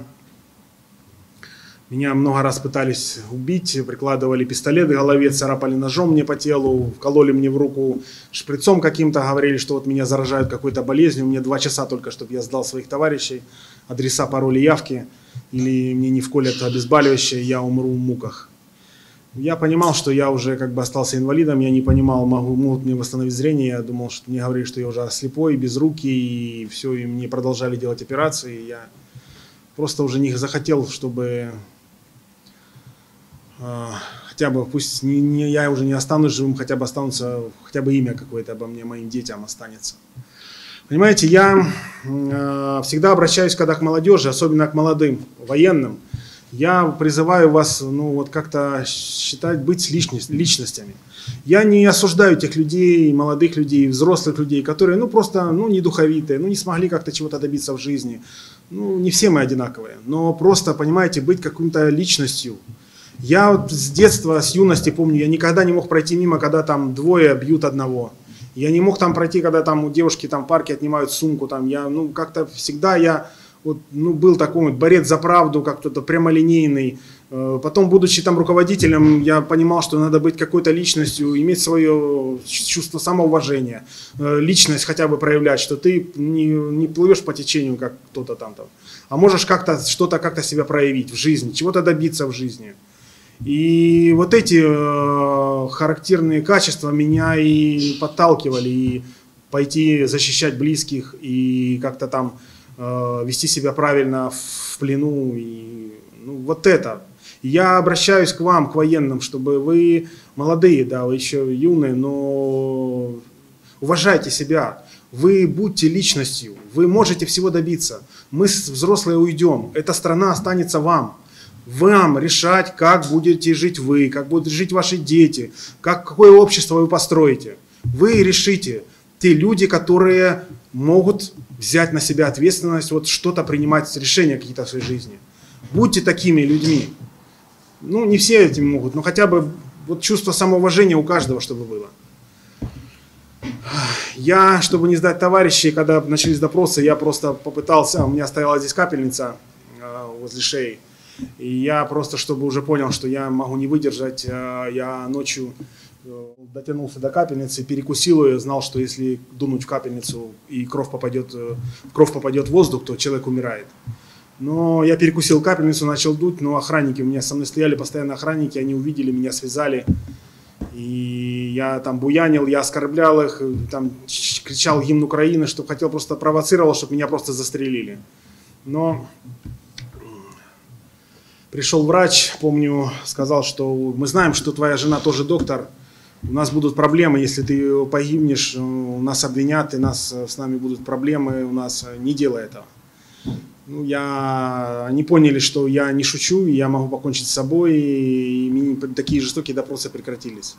Меня много раз пытались убить, прикладывали пистолет к голове, царапали ножом мне по телу, вкололи мне в руку шприцом каким-то, говорили, что вот меня заражают какой-то болезнью. Мне 2 часа только, чтобы я сдал своих товарищей, адреса, пароли, явки, или мне не вколят обезболивающее, я умру в муках. Я понимал, что я уже как бы остался инвалидом, я не понимал, могут мне восстановить зрение, я думал, что мне говорили, что я уже слепой, безрукий, и все, и мне продолжали делать операции, я просто уже не захотел, чтобы хотя бы, пусть я уже не останусь живым, хотя бы останутся, хотя бы имя какое-то обо мне, моим детям останется. Понимаете, я всегда обращаюсь, когда к молодежи, особенно к молодым военным, я призываю вас, ну, вот как-то считать, быть личностями. Я не осуждаю тех людей, молодых людей, взрослых людей, которые, ну, просто, ну, не духовитые, ну, не смогли как-то чего-то добиться в жизни. Ну, не все мы одинаковые, но просто, понимаете, быть какой-то личностью. Я вот с детства, с юности помню, я никогда не мог пройти мимо, когда там двое бьют одного. Я не мог там пройти, когда там у девушки там в парке отнимают сумку. Там, я, ну, как-то всегда я вот, ну, был такой вот борец за правду, как кто-то прямолинейный. Потом, будучи там руководителем, я понимал, что надо быть какой-то личностью, иметь свое чувство самоуважения, личность хотя бы проявлять, что ты не плывешь по течению, как кто-то там, а можешь как-то что-то как-то себя проявить в жизни, чего-то добиться в жизни. И вот эти характерные качества меня и подталкивали и пойти защищать близких, и как-то там вести себя правильно в плену. И, ну, вот это. Я обращаюсь к вам, к военным, чтобы вы молодые, да, вы еще юные, но уважайте себя. Вы будьте личностью, вы можете всего добиться. Мы взрослые уйдем, эта страна останется вам. Вам решать, как будете жить вы, как будут жить ваши дети, какое общество вы построите. Вы решите, те люди, которые могут взять на себя ответственность, вот что-то принимать, решения какие-то в своей жизни. Будьте такими людьми. Ну, не все этим могут, но хотя бы вот чувство самоуважения у каждого, чтобы было. Я, чтобы не сдать товарищей, когда начались допросы, я просто попытался, у меня стояла здесь капельница возле шеи, и я просто, чтобы уже понял, что я могу не выдержать, я ночью дотянулся до капельницы, перекусил ее, знал, что если дунуть в капельницу и в кровь попадет воздух, то человек умирает. Но я перекусил капельницу, начал дуть, но охранники у меня со мной стояли, постоянно охранники, они увидели меня, связали. И я там буянил, я оскорблял их, там кричал гимн Украины, что хотел просто провоцировал, чтобы меня просто застрелили. Но пришел врач, помню, сказал, что мы знаем, что твоя жена тоже доктор, у нас будут проблемы, если ты погибнешь, у нас обвинят, и с нами будут проблемы, у нас не делай этого. Ну, они поняли, что я не шучу, и я могу покончить с собой, и такие жестокие допросы прекратились.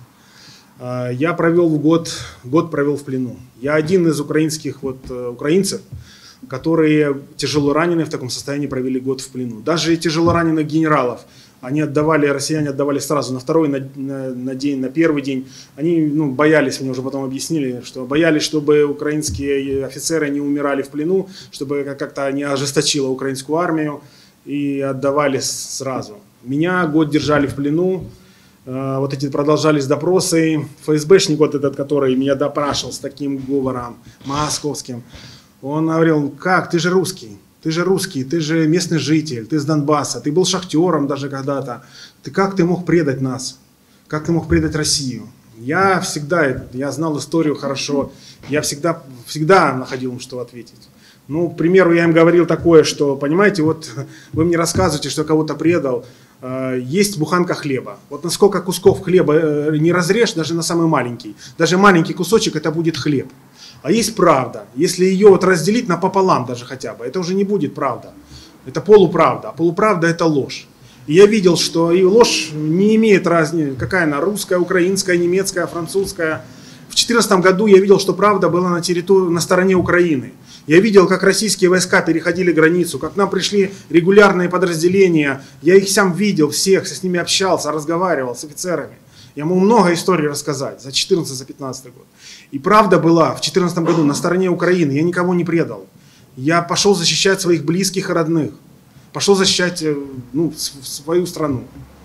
Я провел год провел в плену. Я один из украинцев, которые тяжело раненые в таком состоянии провели год в плену. Даже тяжело раненых генералов, россияне отдавали сразу на второй, на первый день. Они боялись, мне уже потом объяснили, что боялись, чтобы украинские офицеры не умирали в плену, чтобы как-то не ожесточило украинскую армию, и отдавали сразу. Меня год держали в плену, вот эти продолжались допросы. ФСБшник вот этот, который меня допрашивал с таким говором московским, он говорил: как, ты же русский, ты же местный житель, ты с Донбасса, ты был шахтером даже когда-то. Как ты мог предать нас? Как ты мог предать Россию? Я знал историю хорошо, я всегда находил им что ответить. Ну, к примеру, я им говорил такое, что, понимаете, вот вы мне рассказываете, что кого-то предал, есть буханка хлеба. Вот насколько кусков хлеба не разрежь, даже на самый маленький, даже маленький кусочек, это будет хлеб. А есть правда. Если ее вот разделить напополам даже хотя бы, это уже не будет правда. Это полуправда. А полуправда — это ложь. И я видел, что и ложь не имеет разницы, какая она, русская, украинская, немецкая, французская. В 2014 году я видел, что правда была на стороне Украины. Я видел, как российские войска переходили границу, как к нам пришли регулярные подразделения. Я их сам видел, всех, с ними общался, разговаривал с офицерами. Я могу много историй рассказать за 2014-2015 год. И правда была в 2014 году на стороне Украины. Я никого не предал. Я пошел защищать своих близких и родных. Пошел защищать свою страну.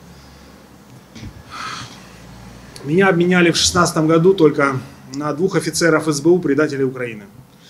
Меня обменяли в 2016 году только на 2 офицеров СБУ, предателей Украины.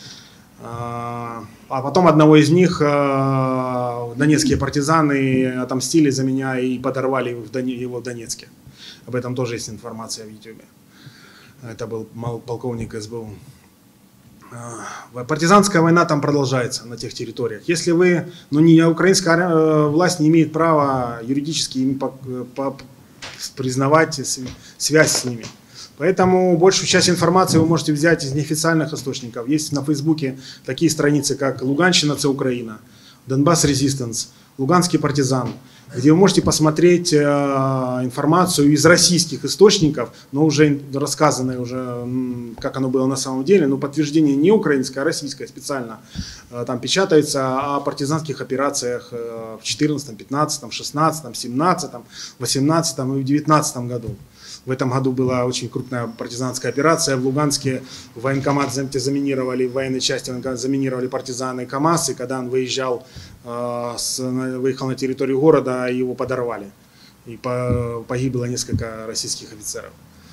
А потом одного из них донецкие партизаны отомстили за меня и подорвали его в Донецке. Об этом тоже есть информация в YouTube. Это был полковник СБУ. Партизанская война там продолжается на тех территориях. Если украинская власть не имеет права юридически признавать связь с ними. Поэтому большую часть информации вы можете взять из неофициальных источников. Есть на Фейсбуке такие страницы, как «Луганщина – це Украина», «Донбасс Резистанс», «Луганский партизан», где вы можете посмотреть информацию из российских источников, но уже рассказанной, уже, как оно было на самом деле, но подтверждение не украинское, а российское специально там печатается о партизанских операциях в 2014, 2015, 2016, 2017, 2018 и в 2019 году. В этом году была очень крупная партизанская операция в Луганске. Военкомат заминировали, в военной части заминировали партизаны КАМАЗ, и когда он выезжал, выехал на территорию города, его подорвали. И погибло несколько российских офицеров.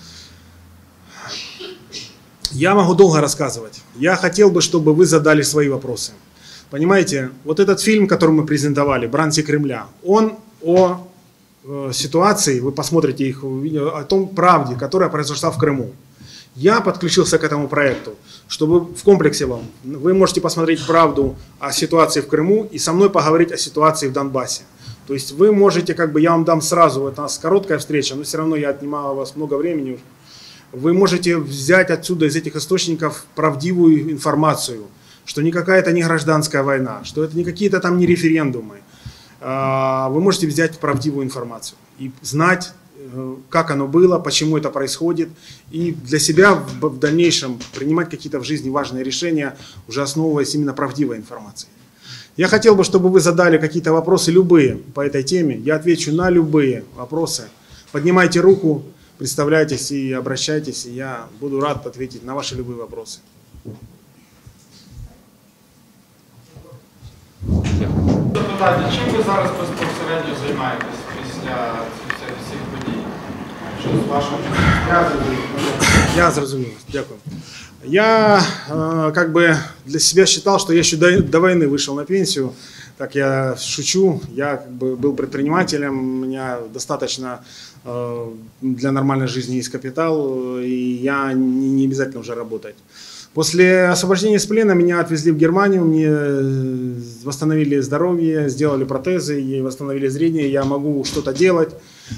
Я могу долго рассказывать. Я хотел бы, чтобы вы задали свои вопросы. Понимаете, вот этот фильм, который мы презентовали, «Бранцы Кремля», он о ситуации, вы посмотрите их, о том правде, которая произошла в Крыму. Я подключился к этому проекту, чтобы в комплексе вы можете посмотреть правду о ситуации в Крыму и со мной поговорить о ситуации в Донбассе. То есть вы можете, я вам дам сразу, это у нас короткая встреча, но все равно я отнимал у вас много времени уже. Вы можете взять отсюда, из этих источников, правдивую информацию, что никакая это не гражданская война, что это не какие-то там не референдумы. Вы можете взять правдивую информацию и знать, как оно было, почему это происходит, и для себя в дальнейшем принимать какие-то в жизни важные решения, уже основываясь именно правдивой информацией. Я хотел бы, чтобы вы задали какие-то вопросы любые по этой теме. Я отвечу на любые вопросы. Поднимайте руку, представляйтесь и обращайтесь, и я буду рад ответить на ваши любые вопросы. Запитання, чим ви зараз безпосередньо займаєтесь після всіх подій? Що з вашим Я зрозумів, дякую. Я для себя считал, что я еще до войны вышел на пенсию. Так я шучу, я был предпринимателем, у меня достаточно для нормальной жизни есть капитал, и я не обязательно уже работать. После освобождения с плена меня отвезли в Германию, мне восстановили здоровье, сделали протезы, и восстановили зрение, я могу что-то делать.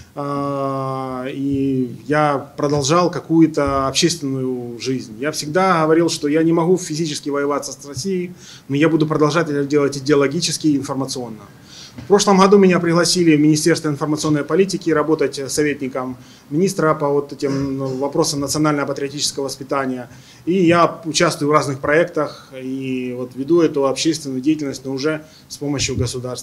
И я продолжал какую-то общественную жизнь. Я всегда говорил, что я не могу физически воевать с Россией, но я буду продолжать это делать идеологически и информационно. В прошлом году меня пригласили в Министерство информационной политики работать советником министра по вот этим вопросам национально-патриотического воспитания. И я участвую в разных проектах и вот веду эту общественную деятельность, но уже с помощью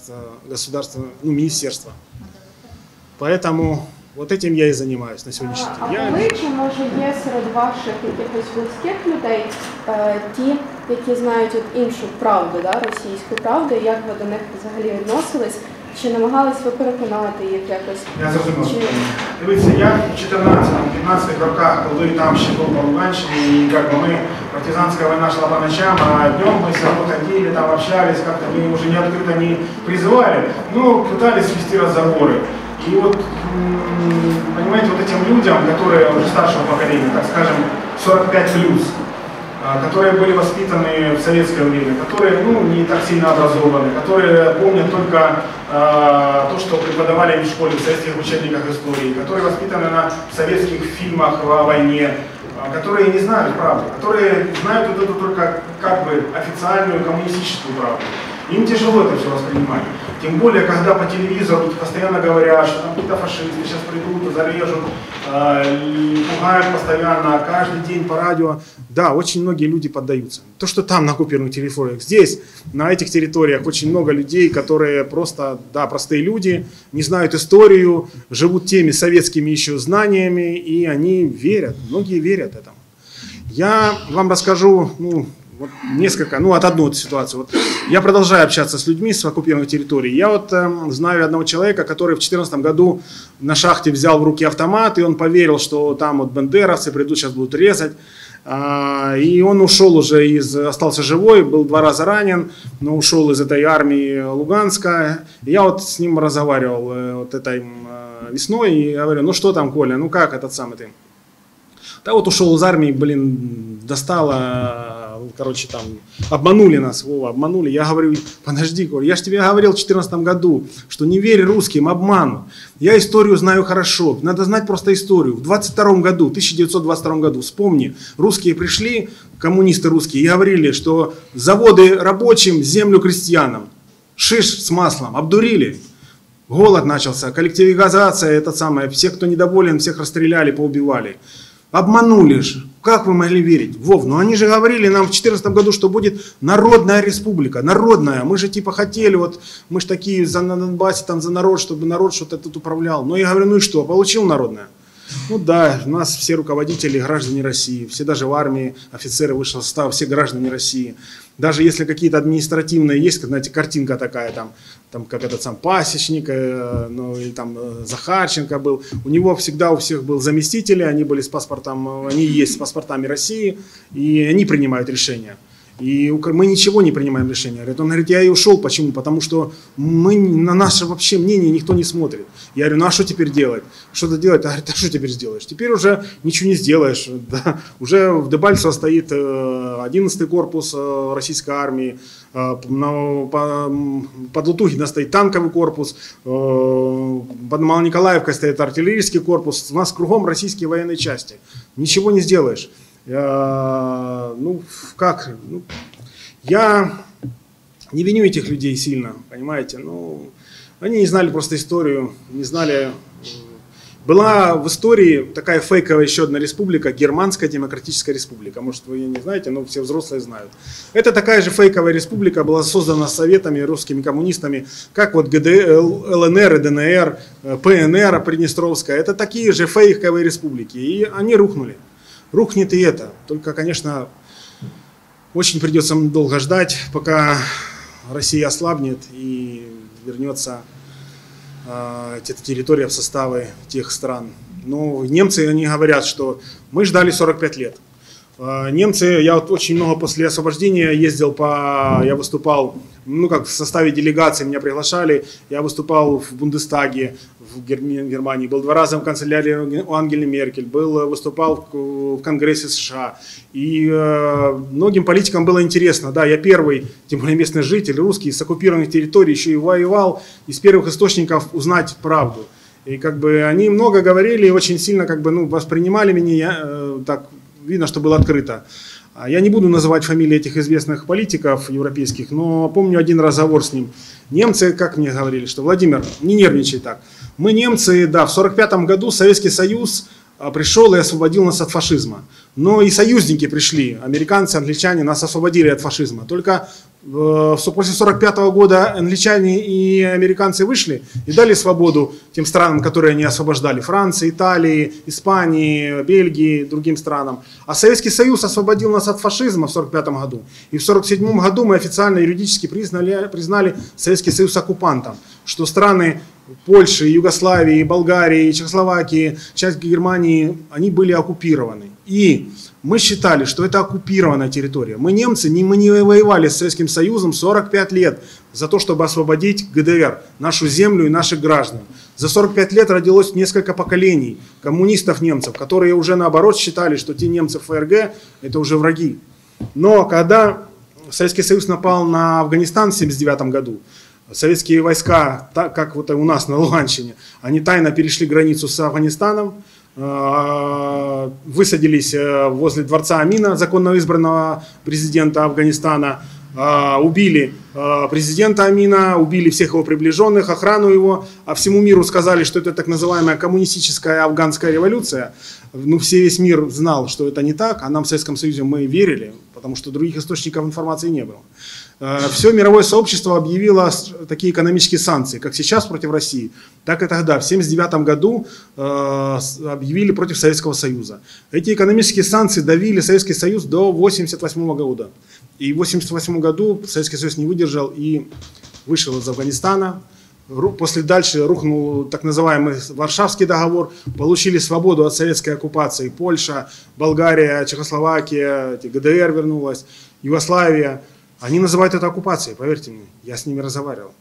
министерства. Поэтому вот этим я и занимаюсь на сегодняшний день. А коли, чи може є серед ваших якихось близьких людей ті, які знають іншу правду, російську правду, як ви до них взагалі відносились? Чи намагались ви переконати їх якось? Я зрозумів. Дивіться, я в 14-15 роках, коли там ще був по Луганщині, и партизанская война шла по ночам, а днем мы все равно ходили, там общались, как-то мы уже не открыто не призывали, но пытались вести разговоры. И вот, понимаете, вот этим людям, которые уже старшего поколения, так скажем, 45+, которые были воспитаны в советское время, которые не так сильно образованы, которые помнят только то, что преподавали им в школе, в советских учебниках истории, которые воспитаны на советских фильмах о войне, которые не знают правду, которые знают вот эту только официальную коммунистическую правду. Им тяжело это все воспринимать. Тем более, когда по телевизору постоянно говорят, что там какие-то фашисты сейчас придут и зарежут, пугают постоянно, каждый день по радио. Да, очень многие люди поддаются. То, что там на оккупированных территориях, здесь, на этих территориях, очень много людей, которые просто, простые люди, не знают историю, живут теми советскими еще знаниями, и они верят, многие верят этому. Я вам расскажу, одну ситуацию. Я продолжаю общаться с людьми с оккупированных территорий. Я знаю одного человека, который в 2014 году на шахте взял в руки автомат, и он поверил, что там бандеровцы придут, сейчас будут резать. И он ушел уже остался живой, был 2 раза ранен, но ушел из этой армии Луганска. И я с ним разговаривал этой весной и говорю, ну что там, Коля, как этот самый ты? Да ушел из армии, достало, короче, там, обманули нас, Вова, обманули. Я говорю, подожди, я же тебе говорил в 2014 году, что не верь русским, обману. Я историю знаю хорошо, надо знать просто историю. В 1922 году, вспомни, русские пришли, коммунисты русские, и говорили, что заводы рабочим, землю крестьянам, шиш с маслом, обдурили. Голод начался, коллективизация, это самое, всех, кто недоволен, всех расстреляли, поубивали. Обманули же. Как вы могли верить? Вов, ну они же говорили нам в 2014 году, что будет народная республика, народная. Мы же типа хотели, вот мы же такие на Донбассе, там за народ, чтобы народ что-то тут управлял. Но я говорю, ну и что, получил народное? Ну да, у нас все руководители граждане России, все даже в армии, офицеры высшего состава, все граждане России. Даже если какие-то административные есть, знаете, картинка такая, там как этот сам Пасечник, ну или там Захарченко был, у него всегда у всех был заместители, они были с паспортом, они есть с паспортами России, и они принимают решения. И мы ничего не принимаем решения. Он говорит, я и ушел. Почему? Потому что на наше вообще мнение никто не смотрит. Я говорю, ну а что теперь делать? Что-то делать? А говорит, а что теперь сделаешь? Теперь уже ничего не сделаешь. Да. Уже в Дебальцево стоит 11-й корпус российской армии. Под Лутугино стоит танковый корпус. Под Малониколаевкой стоит артиллерийский корпус. У нас кругом российские военные части. Ничего не сделаешь. Ну, как? Ну, я не виню этих людей сильно, понимаете? Ну, они не знали просто историю, не знали. Была в истории такая фейковая еще одна республика, Германская Демократическая Республика. Может, вы ее не знаете, но все взрослые знают. Это такая же фейковая республика была создана советами, русскими коммунистами, как вот ЛНР, ДНР, ПНР, Приднестровская. Это такие же фейковые республики, и они рухнули. Рухнет и это. Только, конечно, очень придется долго ждать, пока Россия ослабнет и вернется эта территория в составы тех стран. Но немцы, они говорят, что мы ждали 45 лет. Немцы, я вот очень много после освобождения ездил я выступал, ну как в составе делегации меня приглашали, я выступал в Бундестаге в Германии, был 2 раза в канцелярии у Ангелы Меркель, выступал в Конгрессе США. И многим политикам было интересно, да, я первый, тем более местный житель, русский, с оккупированных территорий, еще и воевал, из первых источников узнать правду. И как бы они много говорили и очень сильно как бы, ну, воспринимали меня так. Видно, что было открыто. Я не буду называть фамилии этих известных политиков европейских, но помню один разговор с ним. Немцы, как мне говорили, что Владимир, не нервничай так. Мы немцы, да, в 1945 году Советский Союз пришел и освободил нас от фашизма. Но и союзники пришли, американцы, англичане нас освободили от фашизма. Только после 1945 года англичане и американцы вышли и дали свободу тем странам, которые они освобождали. Франции, Италии, Испании, Бельгии, другим странам. А Советский Союз освободил нас от фашизма в 1945 году. И в 1947 году мы официально юридически признали Советский Союз оккупантом. Что страны Польши, Югославии, Болгарии, Чехословакии, часть Германии, они были оккупированы. И мы считали, что это оккупированная территория. Мы немцы, мы не воевали с Советским Союзом 45 лет за то, чтобы освободить ГДР, нашу землю и наших граждан. За 45 лет родилось несколько поколений коммунистов-немцев, которые уже наоборот считали, что те немцы ФРГ это уже враги. Но когда Советский Союз напал на Афганистан в 1979 году, советские войска, так как вот у нас на Луганщине, они тайно перешли границу с Афганистаном, высадились возле дворца Амина, законно избранного президента Афганистана, убили президента Амина, убили всех его приближенных, охрану его, а всему миру сказали, что это так называемая коммунистическая афганская революция. Ну, весь мир знал, что это не так, а нам в Советском Союзе мы верили, потому что других источников информации не было. Все мировое сообщество объявило такие экономические санкции, как сейчас против России, так и тогда, в 1979 году, объявили против Советского Союза. Эти экономические санкции давили Советский Союз до 1988 года. И в 1988 году Советский Союз не выдержал и вышел из Афганистана. После дальше рухнул так называемый Варшавский договор, получили свободу от советской оккупации Польша, Болгария, Чехословакия, ГДР вернулась, Югославия. Они называют это оккупацией, поверьте мне, я с ними разговаривал.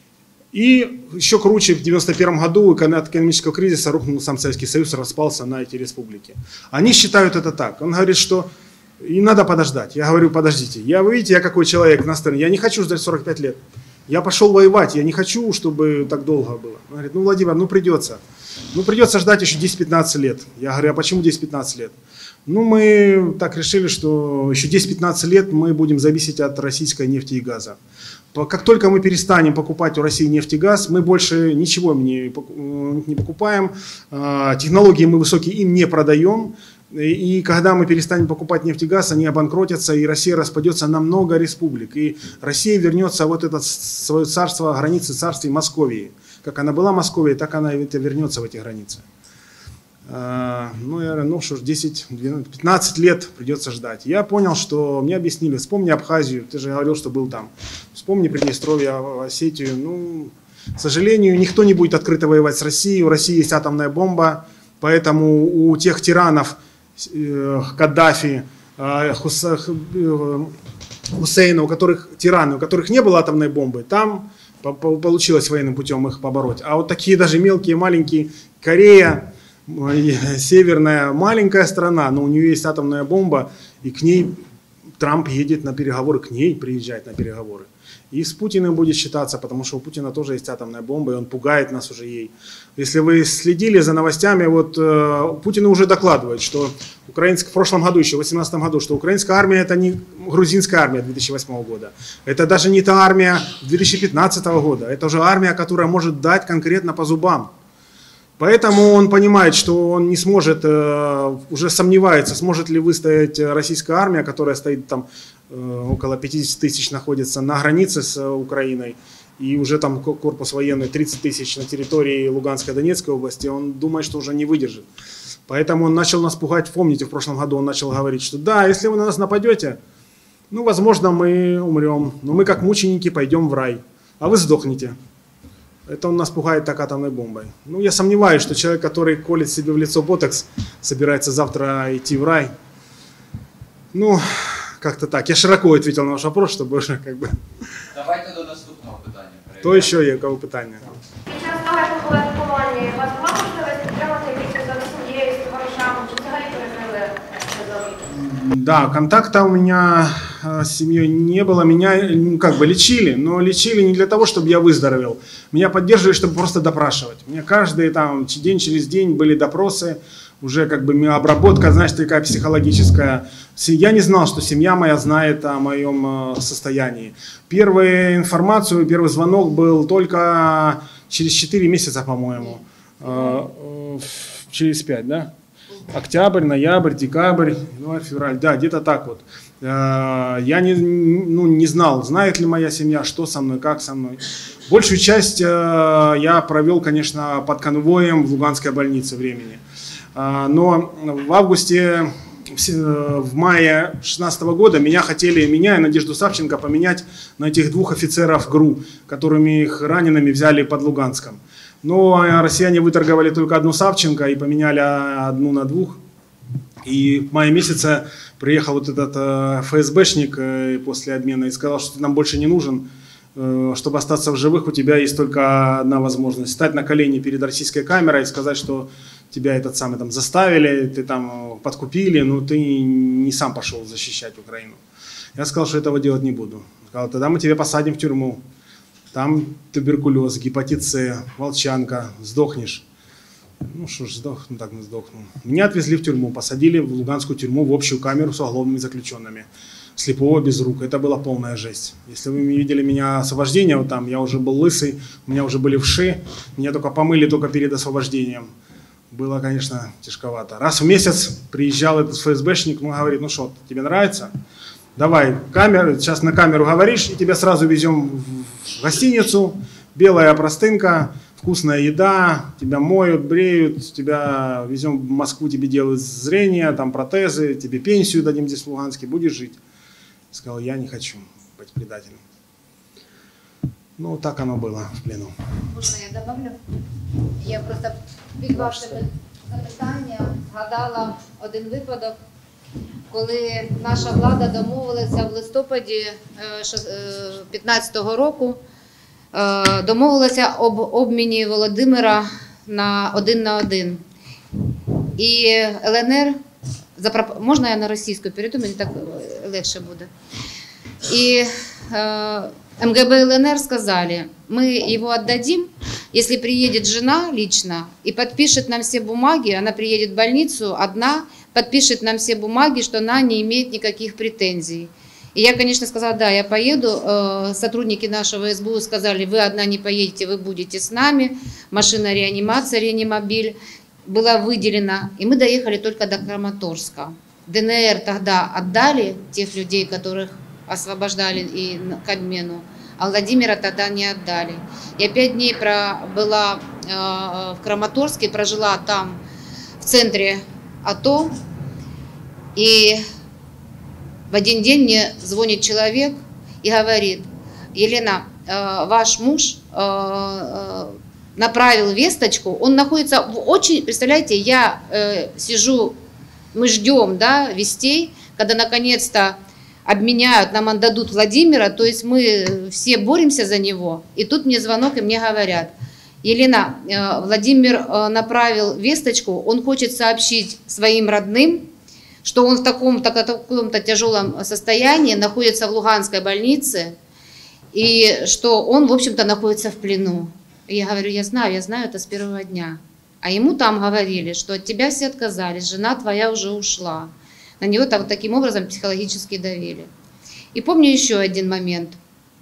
И еще круче, в 1991 году от экономического кризиса рухнул сам Советский Союз, распался на эти республики. Они считают это так. Он говорит, что И надо подождать. Я говорю, подождите. Вы видите, я какой человек на стороне. Я не хочу ждать 45 лет. Я пошел воевать, я не хочу, чтобы так долго было. Он говорит, ну, Владимир, ну придется. Ну, придется ждать еще 10-15 лет. Я говорю, а почему 10-15 лет? Ну, мы так решили, что еще 10-15 лет мы будем зависеть от российской нефти и газа. Как только мы перестанем покупать у России нефть и газ, мы больше ничего не покупаем, технологии мы высокие им не продаем. И когда мы перестанем покупать нефть и газ, они обанкротятся, и Россия распадется на много республик. И Россия вернется вот это свое царство, границы царствия Московии. Как она была Московией, так она и вернется в эти границы. Ну, я говорю, ну что ж, 10-15 лет придется ждать. Я понял, что мне объяснили, вспомни Абхазию, ты же говорил, что был там. Вспомни Приднестровье, Осетию. Ну, к сожалению, никто не будет открыто воевать с Россией. У России есть атомная бомба, поэтому у тех тиранов, Каддафи, Хусейна, у которых тираны, у которых не было атомной бомбы, там получилось военным путем их побороть. А вот такие даже мелкие, маленькие, Корея, северная, маленькая страна, но у нее есть атомная бомба, и к ней Трамп едет на переговоры, к ней приезжает на переговоры. И с Путиным будет считаться, потому что у Путина тоже есть атомная бомба, и он пугает нас уже ей. Если вы следили за новостями, вот Путин уже докладывает, что в прошлом году, еще в 2018 году, что украинская армия это не грузинская армия 2008 года. Это даже не та армия 2015 года. Это уже армия, которая может дать конкретно по зубам. Поэтому он понимает, что он не сможет, уже сомневается, сможет ли выстоять российская армия, которая стоит там около 50 тысяч находится на границе с Украиной, и уже там корпус военный 30 тысяч на территории Луганской и Донецкой области, он думает, что уже не выдержит. Поэтому он начал нас пугать, помните, в прошлом году он начал говорить, что да, если вы на нас нападете, ну, возможно, мы умрем, но мы как мученики пойдем в рай, а вы сдохнете. Это он нас пугает так атомной бомбой. Ну, я сомневаюсь, что человек, который колет себе в лицо ботокс, собирается завтра идти в рай. Ну, как-то так. Я широко ответил на ваш вопрос, чтобы уже как бы... Давайте до наступного питання. То ще є кого питання? Під час того, як ви були окуповані, у вас була можливість підтримати якісь за сім'єю, з товаришами, чи взагалі перекрили зв'язок? Да, контакта у меня с семьей не было. Меня как бы лечили, но лечили не для того, чтобы я выздоровел. Меня поддерживали, чтобы просто допрашивать. У меня каждый там день через день были допросы, уже как бы обработка, знаешь, такая психологическая. Я не знал, что семья моя знает о моем состоянии. Первую информацию, первый звонок был только через 4 месяца, по-моему. Через 5, да? Октябрь, ноябрь, декабрь, январь, февраль. Да, где-то так вот. Я не знал, знает ли моя семья, что со мной, как со мной. Большую часть я провел, конечно, под конвоем в Луганской больнице времени. Но в августе, в мае 2016 года меня и Надежду Савченко поменять на этих 2 офицеров ГРУ, которыми их ранеными взяли под Луганском. Но россияне выторговали только одну Савченко и поменяли одну на 2. И в мае месяце приехал вот этот ФСБшник после обмена и сказал, что ты нам больше не нужен. Чтобы остаться в живых, у тебя есть только одна возможность: встать на колени перед российской камерой и сказать, что тебя там заставили, ты там подкупили, но ты не сам пошел защищать Украину. Я сказал, что этого делать не буду. Сказал, тогда мы тебя посадим в тюрьму. Там туберкулез, гепатит С, волчанка, сдохнешь. Ну что ж, сдохну, так не сдохну. Меня отвезли в тюрьму, посадили в Луганскую тюрьму, в общую камеру с уголовными заключенными. Слепого, без рук. Это была полная жесть. Если вы видели меня освобождение, вот там, я уже был лысый, у меня уже были вши, меня только помыли только перед освобождением. Было, конечно, тяжковато. Раз в месяц приезжал этот ФСБшник, он говорит, ну что, тебе нравится? Давай, сейчас на камеру говоришь, и тебя сразу везем в гостиницу, белая простынка, вкусная еда, тебя моют, бреют, тебя везем в Москву, тебе делают зрение, там протезы, тебе пенсию дадим здесь в Луганске, будешь жить. Сказал, я не хочу быть предателем. Ну, так оно было в плену. Можна я добавлю? Я просто під ваше запитання згадала один випадок, коли наша влада домовилася в листопаді 2015 року, домовилася об обміні Володимира на 1 на 1. І ЛНР Можна я на російську перейду, мені так легше буде. И МГБ ЛНР сказали, мы его отдадим, если приедет жена лично и подпишет нам все бумаги, она приедет в больницу одна, подпишет нам все бумаги, что она не имеет никаких претензий. И я, конечно, сказала, да, я поеду. Сотрудники нашего СБУ сказали, вы одна не поедете, вы будете с нами. Машина реанимации, реанимобиль была выделена. И мы доехали только до Краматорска. ДНР тогда отдали тех людей, которых освобождали и к обмену, а Владимира тогда не отдали. Я 5 дней была в Краматорске, прожила там в центре АТО. И в один день мне звонит человек и говорит, Елена, ваш муж направил весточку, он находится в очень, представляете, я сижу, мы ждем, да, вестей, когда наконец-то обменяют, нам отдадут Владимира, то есть мы все боремся за него. И тут мне звонок, и мне говорят, Елена, Владимир направил весточку, он хочет сообщить своим родным, что он в таком-то тяжелом состоянии, находится в Луганской больнице, и что он, в общем-то, находится в плену. И я говорю, я знаю это с первого дня. А ему там говорили, что от тебя все отказались, жена твоя уже ушла. На него таким образом психологически давили. И помню еще один момент,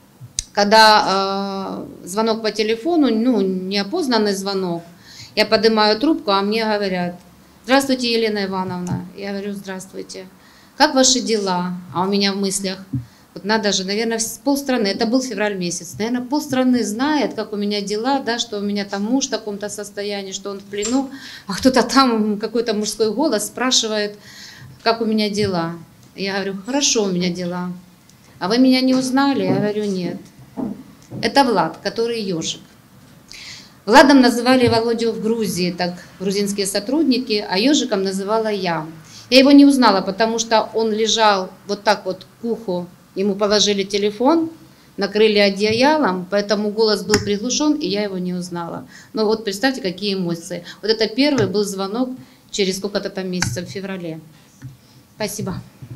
когда звонок по телефону, неопознанный звонок, я поднимаю трубку, а мне говорят, здравствуйте, Елена Ивановна. Я говорю, здравствуйте. Как ваши дела? А у меня в мыслях, вот надо же, наверное, полстраны, это был февраль месяц, наверное, полстраны знает, как у меня дела, да, что у меня там муж в таком-то состоянии, что он в плену, а кто-то там, какой-то мужской голос спрашивает, как у меня дела. Я говорю, хорошо у меня дела. А вы меня не узнали? Я говорю, нет. Это Влад, который ежик. Владом называли Володю в Грузии, так грузинские сотрудники, а ежиком называла я. Я его не узнала, потому что он лежал вот так вот к уху, ему положили телефон, накрыли одеялом, поэтому голос был приглушен, и я его не узнала. Но вот представьте, какие эмоции. Вот это первый был звонок через сколько-то там месяцев, в феврале. Спасибо.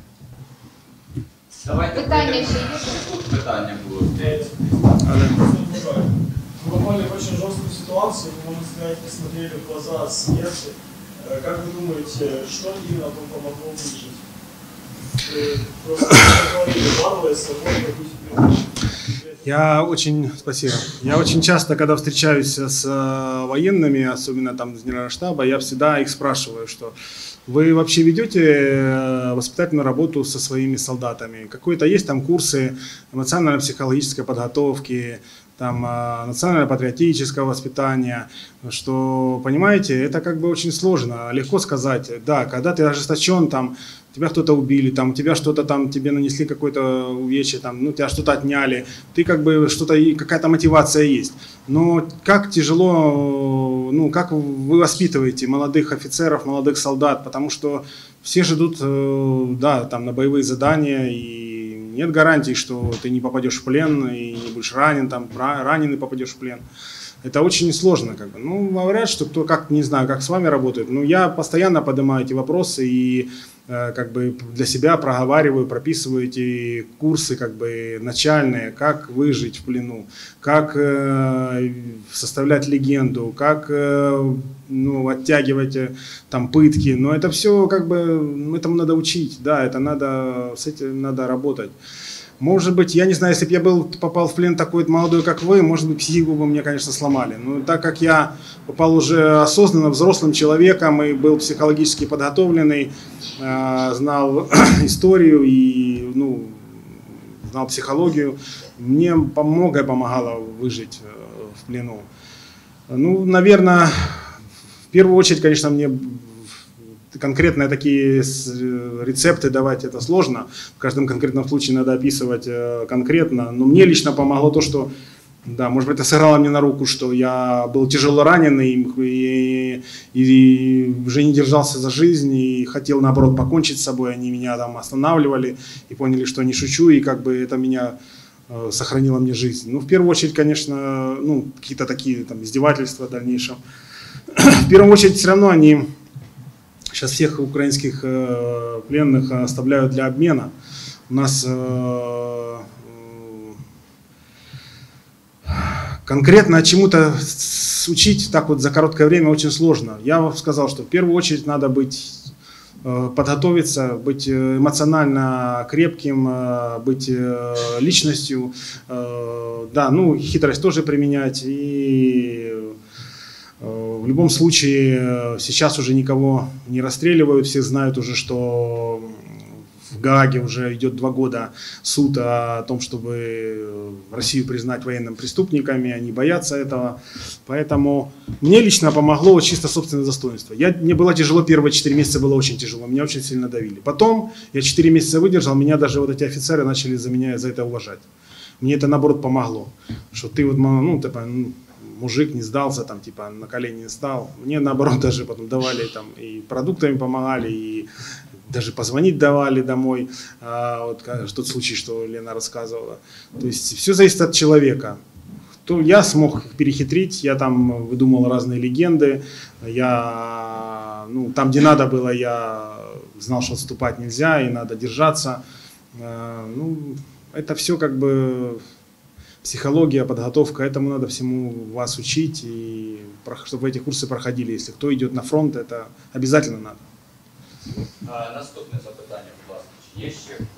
Питання ще є? Питання було. Мы попали в очень жесткую ситуацию, можно сказать, посмотрели в глаза смерти. Как вы думаете, что именно вам помогло выжить? Просто балуясь собой, Спасибо. Я очень часто, когда встречаюсь с военными, особенно там с генерального штаба, я всегда их спрашиваю, что вы вообще ведете воспитательную работу со своими солдатами? Какие-то есть там курсы эмоционально-психологической подготовки, там, национально-патриотического воспитания, что, понимаете, это как бы очень сложно, легко сказать, да, когда ты ожесточен, там, тебя кто-то убили, там, у тебя что-то там, тебе нанесли какое-то увечье, там, ну, тебя что-то отняли, ты как бы что-то, какая-то мотивация есть. Но как тяжело, ну, как вы воспитываете молодых офицеров, молодых солдат, потому что все же идут, да, там, на боевые задания, и нет гарантий, что ты не попадешь в плен и не будешь ранен, там, раненый попадешь в плен. Это очень сложно, как бы. Ну, говорят, что кто, как, не знаю, как с вами работает, но я постоянно поднимаю эти вопросы и как бы для себя проговариваю, прописываю эти курсы как бы начальные, как выжить в плену, как составлять легенду, как ну, оттягивать там пытки, но это все как бы этому надо учить, да, это надо, с этим надо работать. Может быть, я не знаю, если бы я попал в плен такой молодой, как вы, может быть, психику бы мне, конечно, сломали. Но так как я попал уже осознанно взрослым человеком и был психологически подготовленный, знал историю и ну, знал психологию, мне многое помогало выжить в плену. Ну, наверное, в первую очередь, конечно, мне конкретные такие рецепты давать это сложно. В каждом конкретном случае надо описывать конкретно. Но мне лично помогло то, что, да, может быть, это сыграло мне на руку, что я был тяжело раненый и уже не держался за жизнь и хотел, наоборот, покончить с собой. Они меня там останавливали и поняли, что не шучу, и как бы это меня сохранило мне жизнь. Ну, в первую очередь, конечно, ну, какие-то такие там издевательства в дальнейшем. В первую очередь, все равно они сейчас всех украинских пленных оставляют для обмена. У нас конкретно чему-то учить так вот за короткое время очень сложно. Я вам сказал, что в первую очередь надо подготовиться, быть эмоционально крепким, быть личностью, да, ну, хитрость тоже применять. И в любом случае сейчас уже никого не расстреливают, все знают уже, что в Гааге уже идет 2 года суд о том, чтобы Россию признать военными преступниками, они боятся этого. Поэтому мне лично помогло чисто собственное достоинство. Мне было тяжело, первые 4 месяца было очень тяжело, меня очень сильно давили. Потом я 4 месяца выдержал, меня даже вот эти офицеры начали за меня за это уважать. Мне это наоборот помогло, что ты вот, ну, типа, мужик не сдался, там, типа, на колени не стал. Мне наоборот даже потом давали там и продуктами помогали, и даже позвонить давали домой, вот тот случай, что Лена рассказывала. То есть все зависит от человека. То я смог перехитрить, я там выдумал разные легенды, я, ну, там, где надо было, я знал, что отступать нельзя и надо держаться. Ну, это все как бы психология, подготовка, этому надо всему вас учить, и чтобы эти курсы проходили. Если кто идет на фронт, это обязательно надо. Наступне запитання, будь ласка, чи є ще хто?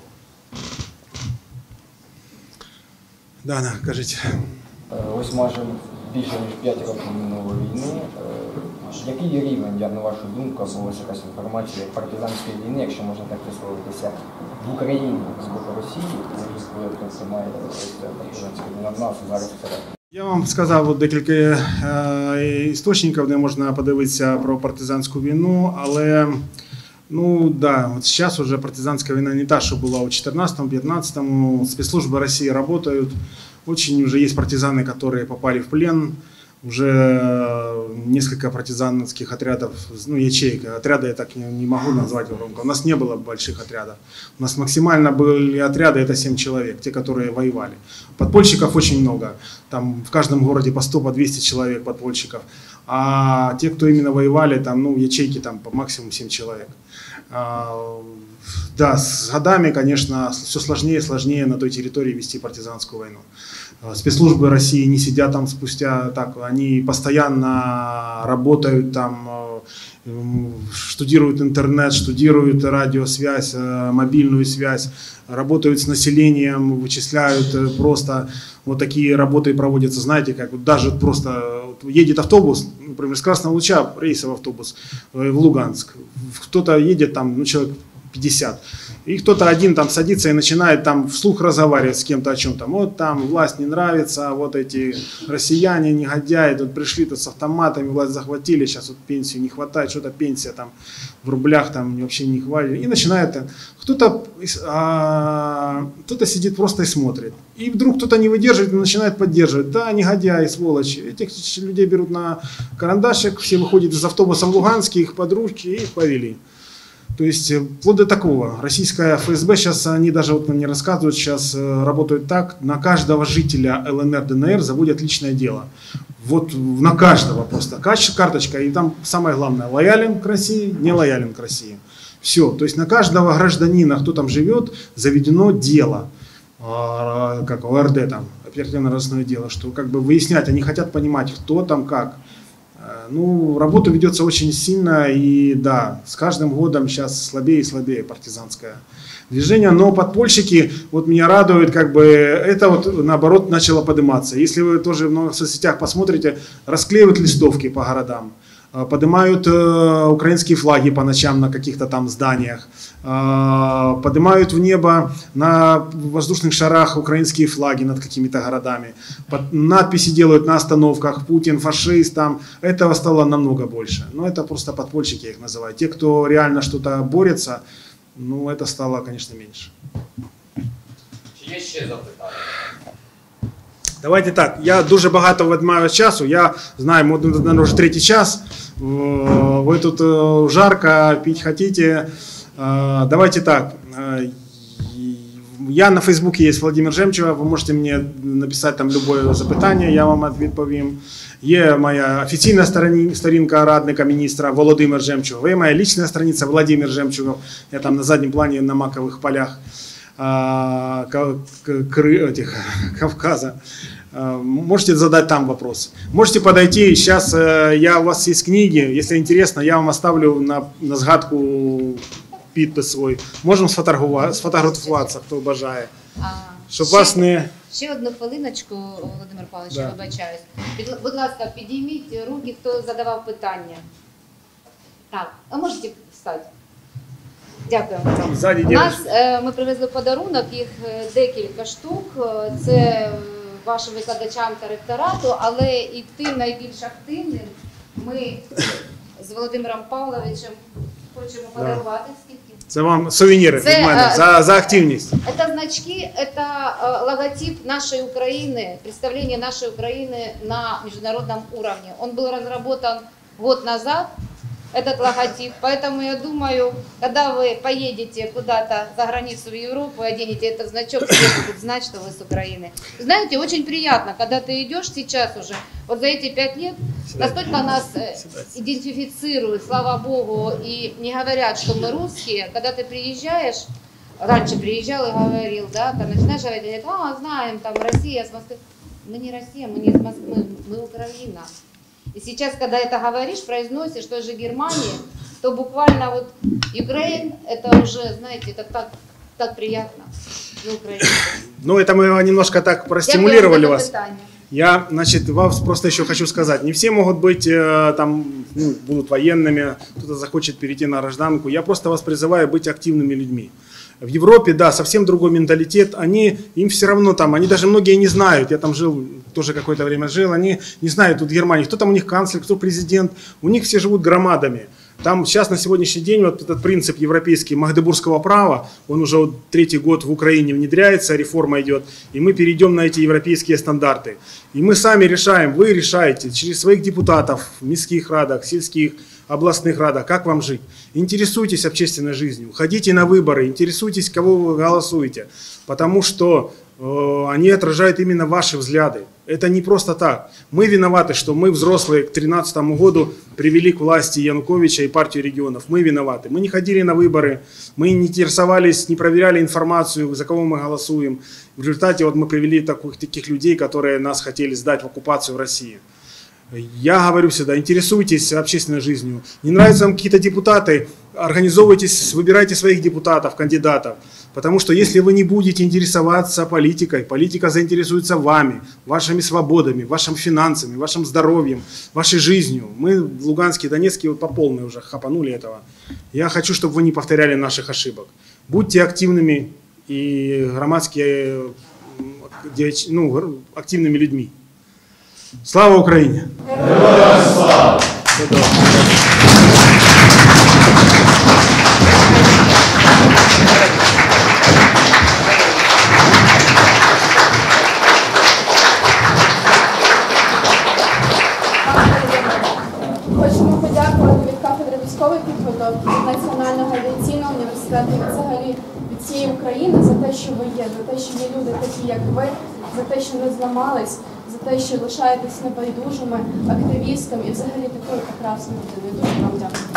Дана, кажіть. Ось майже більше ніж 5 років минуло війни. Який рівень, на вашу думку, або ось якась інформація партизанської війни, якщо можна так висловитися, в Україні з боку Росії, коли це має партизанська війна в нас зараз всередині? Я вам сказав от декілька істочників, де можна подивитися про партизанську війну, але ну да, вот сейчас уже партизанская война не та, что была в 2014-2015. Спецслужбы России работают. Очень уже есть партизаны, которые попали в плен. Уже несколько партизанских отрядов, ну, ячеек. Отряды я так не могу назвать громко. У нас не было больших отрядов. У нас максимально были отряды, это 7 человек, те, которые воевали. Подпольщиков очень много. Там в каждом городе по 100, по 200 человек подпольщиков. А те, кто именно воевали, там, ну, ячейки там по максимум 7 человек. Да, с годами, конечно, все сложнее и сложнее на той территории вести партизанскую войну. Спецслужбы России не сидят там спустя так, они постоянно работают там, штудируют интернет, штудируют радиосвязь, мобильную связь, работают с населением, вычисляют просто вот такие работы проводятся, знаете, как вот даже просто едет автобус, например, с Красного Луча рейсовый автобус в Луганск, кто-то едет там, ну, человек 50. И кто-то один там садится и начинает там вслух разговаривать с кем-то о чем-то. Вот там власть не нравится, вот эти россияне, негодяи, тут пришли-то с автоматами, власть захватили, сейчас вот пенсию не хватает, что-то пенсия там в рублях там вообще не хватит. И начинает кто-то сидит просто и смотрит. И вдруг кто-то не выдерживает и начинает поддерживать. Да, негодяи, сволочи. Этих людей берут на карандашик, все выходят из автобуса в Луганске, их подружки и их повели. То есть вплоть до такого. Российская ФСБ сейчас, они даже вот мне рассказывают, сейчас работают так, на каждого жителя ЛНР, ДНР заводят личное дело. Вот на каждого просто карточка, и там самое главное, лоялен к России, не лоялен к России. Все, то есть на каждого гражданина, кто там живет, заведено дело, как ОРД там, оперативно-розыскное дело, что как бы выяснять, они хотят понимать, кто там как. Ну, работа ведется очень сильно, и да, с каждым годом сейчас слабее и слабее партизанское движение, но подпольщики, вот меня радует, как бы, это вот наоборот начало подниматься. Если вы тоже в соцсетях посмотрите, расклеивают листовки по городам, поднимают украинские флаги по ночам на каких-то там зданиях, поднимают в небо на воздушных шарах украинские флаги над какими-то городами, надписи делают на остановках: Путин фашист, там, этого стало намного больше. Но это просто подпольщики, я их называю. Те, кто реально что-то борется, ну это стало, конечно, меньше. Чи є ще запитання? Давайте так, я дуже багато відмаю часу, я знаю, наверное, вже 3-й час, ви тут жарко, пить хотите. Давайте так, Я на Фейсбуке есть Владимир Жемчугов, вы можете мне написать там любое запитання, я вам відповім. Є моя офіційна сторінка радника міністра Володимир Жемчугов, є моя личная страница Владимир Жемчугов, я там на заднем плане на маковых полях Кавказа. Можете задать там вопрос. Можете подойти, сейчас у вас есть книги, если интересно, я вам оставлю на згадку підпис свій. Можемо сфотографуватися, хто бажає. Щоб вас не... Ще одну хвилиночку, Володимир Павлович, вибачаюсь. Будь ласка, підійміть руки, хто задавав питання. Так, а можете встати? Дякуємо. У нас, ми привезли подарунок, їх декілька штук. Це вашим викладачам та ректорату, але і тим найбільш активним ми з Володимиром Павловичем хочемо подарувати. Це вам сувеніри від мене за активність. Это значки, это логотип нашей Украины, представление нашей Украины на международном уровне. Он был разработан год назад, этот логотип. Поэтому я думаю, когда вы поедете куда-то за границу в Европу, оденете этот значок, все будут знать, что вы с Украины. Знаете, очень приятно, когда ты идешь сейчас уже, вот за эти 5 лет, настолько нас идентифицируют, слава Богу, и не говорят, что мы русские. Когда ты приезжаешь, раньше приезжал и говорил, да, там начинаешь говорить, знаем, там Россия, с Москвы. Мы не Россия, мы не из Москвы, мы Украина. И сейчас, когда это говоришь, произносишь в той же Германии, то буквально вот Украина, это уже, знаете, это так приятно. Ну, это мы немножко так простимулировали вас. Я, значит, вам просто еще хочу сказать, не все могут быть там, будут военными, кто-то захочет перейти на гражданку. Я просто вас призываю быть активными людьми. В Европе, да, совсем другой менталитет, им все равно там, они даже многие не знают, я там жил, тоже какое-то время жил, они не знают тут в Германии, кто там у них канцлер, кто президент, у них все живут громадами. Там сейчас на сегодняшний день вот этот принцип европейский магдебургского права, он уже вот 3-й год в Украине внедряется, реформа идет, и мы перейдем на эти европейские стандарты. И мы сами решаем, вы решаете через своих депутатов в міських радах, сельских, областных радах, как вам жить. Интересуйтесь общественной жизнью, ходите на выборы, интересуйтесь, кого вы голосуете, потому что они отражают именно ваши взгляды. Это не просто так. Мы виноваты, что мы, взрослые, к 2013 году привели к власти Януковича и партию регионов. Мы виноваты. Мы не ходили на выборы, мы не интересовались, не проверяли информацию, за кого мы голосуем. В результате вот мы привели таких людей, которые нас хотели сдать в оккупацию в России. Я говорю всегда, интересуйтесь общественной жизнью. Не нравятся вам какие-то депутаты, организовывайтесь, выбирайте своих депутатов, кандидатов. Потому что если вы не будете интересоваться политикой, политика заинтересуется вами, вашими свободами, вашими финансами, вашим здоровьем, вашей жизнью. Мы в Луганске и Донецке вот по полной уже хапанули этого. Я хочу, чтобы вы не повторяли наших ошибок. Будьте активными и активными людьми. Слава Україні! Героям слава! Хочемо подякувати від кафедри військової підготовки, від Національного авіаційного університету і взагалі від всієї України за те, що ви є, за те, що є люди такі, як ви, за те, що не зламались, за те, що лишаєтесь небайдужими, активістом і взагалі такою прекрасною людиною. Дуже вам дякую.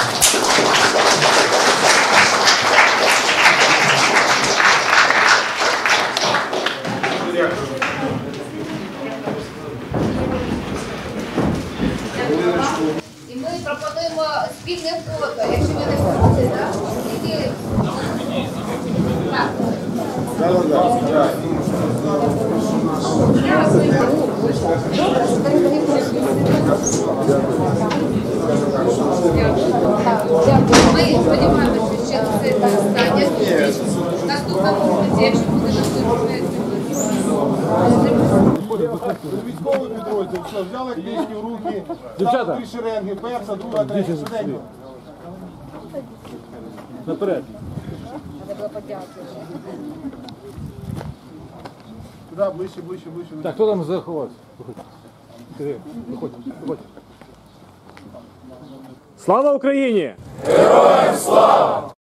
І ми пропонуємо спільне фото, якщо ви не проти, так? Ми сподіваємося, що це остання зустріч. В наступному році, якщо буде наступний. Військовий підрозділ, все, взяли книжки в руки, Дівчата. 3 шеренги, перша, друга, третя, швиденько. Наперед. Треба подякувати. Туди, ближче, ближче, ближче. Так, хто там заховався? Виходь. Слава Україні! Героям слава!